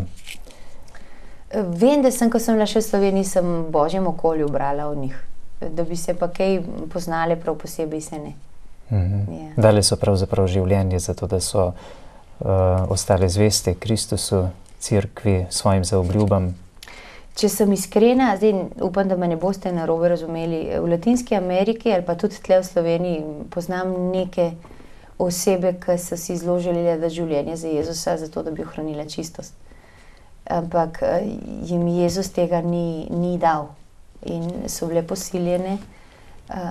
Vem, da sem, ko sem bila še v Sloveniji, sem v Božjem okolju brala o njih. Da bi se pa kaj poznale prav posebej, se ne. Mm-hmm. Yeah. Dali so pravzaprav življenje zato, da so uh, ostale zveste Kristusu, cerkvi, svojim zaobljubam. Če sem iskrena, zdaj upam, da me ne boste narobe razumeli, v Latinski Ameriki ali pa tudi tle v Sloveniji poznam neke osebe, ki so si zelo želeli dati življenje za Jezusa, zato da bi ohranila čistost. Ampak jim Jezus tega ni, ni dal in so bile posiljene uh,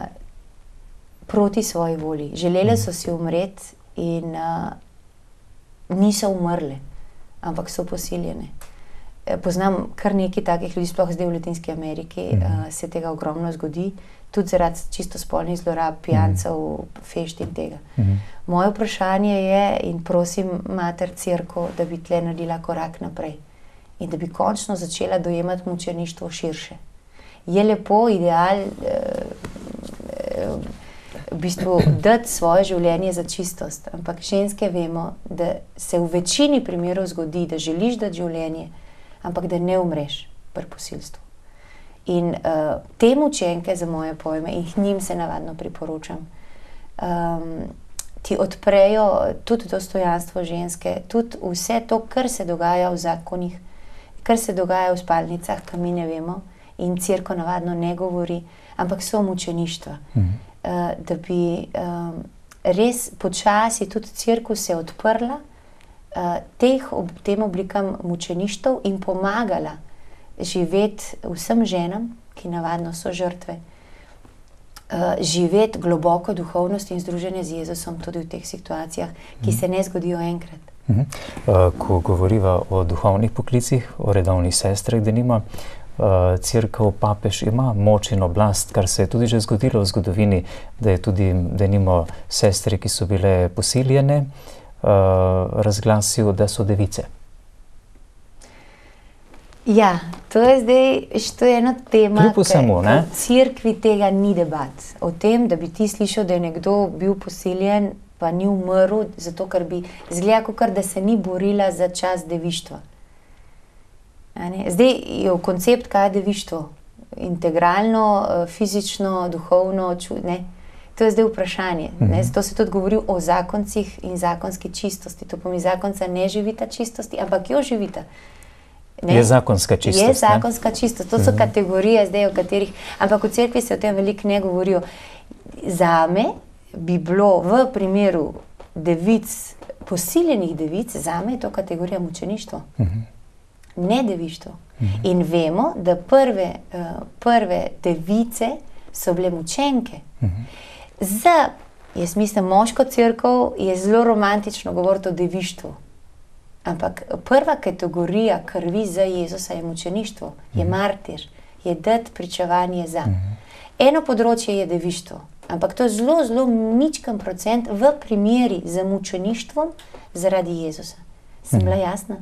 proti svoji volji. Želele so si umreti in uh, niso umrle, ampak so posiljene. Poznam kar nekaj takih ljudi, sploh zdaj v Latinski Ameriki, uh, se tega ogromno zgodi, tudi zaradi čisto spolnih zlorab, pijancev, mm. fešt in tega. Mm. Moje vprašanje je, in prosim mater cerkev, da bi tle naredila korak naprej in da bi končno začela dojemati mučeništvo širše. Je lepo, ideal, eh, v bistvu dati svoje življenje za čistost, ampak ženske vemo, da se v večini primerov zgodi, da želiš dati življenje, ampak da ne umreš pri posilstvu. In uh, te mučenke, za moje pojme, in njim se navadno priporočam, um, ti odprejo tudi dostojanstvo ženske, tudi vse to, kar se dogaja v zakonih, kar se dogaja v spalnicah, ki mi ne vemo in cerkev navadno ne govori, ampak so mučeništva. Mhm. Uh, da bi um, res počasi tudi cerkev se odprla uh, teh, ob, tem oblikam mučeništev in pomagala živeti vsem ženam, ki navadno so žrtve, uh, živeti globoko duhovnost in združenje z Jezusom tudi v teh situacijah, ki mm. se ne zgodijo enkrat. Mm -hmm. uh, ko govoriva o duhovnih poklicih, o redovnih sestrah, denimo, uh, cerkev, papež ima moč in oblast, kar se je tudi že zgodilo v zgodovini, da je tudi, denimo, sestre, ki so bile posiljene, uh, razglasil, da so device. Ja, to je zdaj, to je ena tema, Kljub vsemu, ker v cerkvi tega ni debat. O tem, da bi ti slišal, da je nekdo bil posiljen, pa ni umrl, zato ker bi izgleda, kakor da se ni borila za čas devištva. Zdaj je v koncept, kaj je devištvo. Integralno, fizično, duhovno, ne? To je zdaj vprašanje. Ne? Zato se tudi govori o zakoncih in zakonski čistosti. To pomeni, zakonca ne živita čistosti, ampak jo živita. Ne? Je zakonska čistost. Je zakonska ne? čistost. To so mm-hmm. kategorije zdaj, o katerih, ampak v cerkvi se o tem veliko ne govorijo. Zame bi bilo v primeru devic, posiljenih devic, zame je to kategorija mučeništvo. Mm-hmm. Ne devištvo. Mm-hmm. In vemo, da prve, uh, prve device so bile mučenke. Mm-hmm. Za, jaz mislim, moško cerkev je zelo romantično govoriti o devištvu. Ampak prva kategorija krvi za Jezusa je mučeništvo, mm-hmm. je martir, je dati pričevanje za. Mm-hmm. Eno področje je devištvo, ampak to je zelo, zelo ničken procent v primeri z mučeništvom zaradi Jezusa. Sem bila jasna?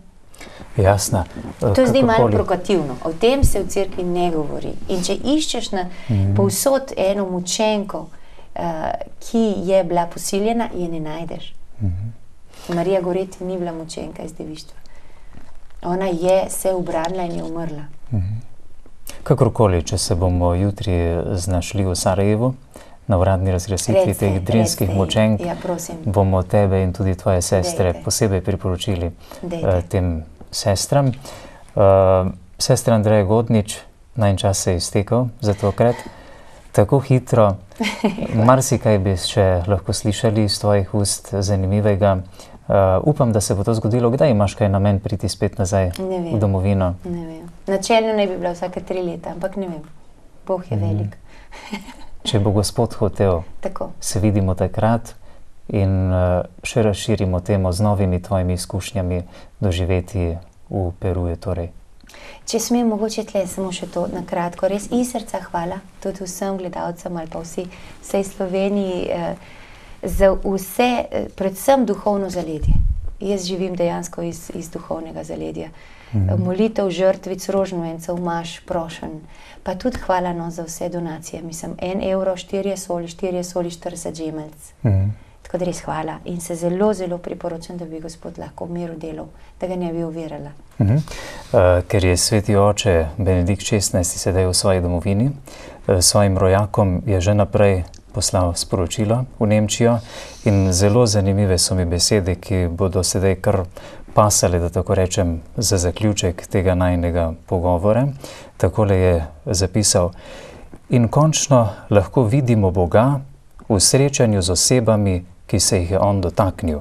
Jasna. To je zdaj malo provokativno. O tem se v cerkvi ne govori. In če iščeš na mm. povsod eno mučenko, uh, ki je bila posiljena, je ne najdeš. Mm. Marija Goreti ni bila mučenka iz devištva. Ona je se ubranila in je umrla. Mm. Kakorkoli, če se bomo jutri znašli v Sarajevu, na uradni razglasitvi teh drinskih mučenk, ja, bomo tebe in tudi tvoje sestre Dejte. posebej priporočili uh, tem sestram. Uh, sestra Andreja Godnič, najin čas se je iztekel za tokrat. Tako hitro, marsikaj bi še lahko slišali iz tvojih ust zanimivega. Uh, upam, da se bo to zgodilo. Kdaj imaš kaj namen priti spet nazaj v domovino? Ne vem. Načelno ne bi bila vsake tri leta, ampak ne vem. Bog je mm. velik. Če bo Gospod hotel, Tako. se vidimo takrat in uh, še razširimo temo z novimi tvojimi izkušnjami doživeti v Peruju. Torej. Če smem mogoče tle samo še to na kratko, res iz srca hvala tudi vsem gledalcem ali pa vsi, vsej Sloveniji, eh, za vse, eh, predvsem duhovno zaledje. Jaz živim dejansko iz, iz duhovnega zaledja. Mm. Molitev, žrtvic, rožnovencev, maš, prošen. Pa tudi hvala no, za vse donacije. Mislim, en evro, štirje soli, štirje soli, štirideset žemelc. Mm. Tako da res hvala. In se zelo, zelo priporočam, da bi Gospod lahko v miru delal, da ga ne bi ovirala. Mm -hmm. uh, ker je sveti oče Benedikt šestnajsti sedaj v svoji domovini, uh, svojim rojakom je že naprej poslal sporočilo v Nemčijo in zelo zanimive so mi besede, ki bodo sedaj kar pasale, da tako rečem, za zaključek tega najinega pogovora. Takole je zapisal: in končno lahko vidimo Boga v srečanju z osebami, ki se jih je on dotaknil.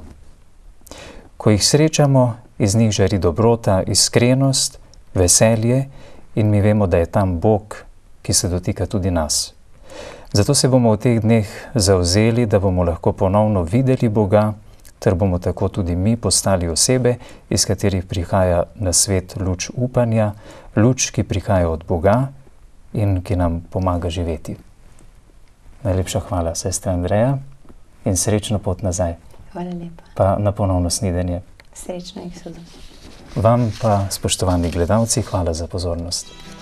Ko jih srečamo, iz njih žari dobrota, iskrenost, veselje in mi vemo, da je tam Bog, ki se dotika tudi nas. Zato se bomo v teh dneh zavzeli, da bomo lahko ponovno videli Boga, ter bomo tako tudi mi postali osebe, iz katerih prihaja na svet luč upanja, luč, ki prihaja od Boga in ki nam pomaga živeti. Najlepša hvala, sestra Andreja, in srečno pot nazaj. Hvala lepa. Pa na ponovno snidenje. Srečno, Eksodus. Vam pa, spoštovani gledalci, hvala za pozornost.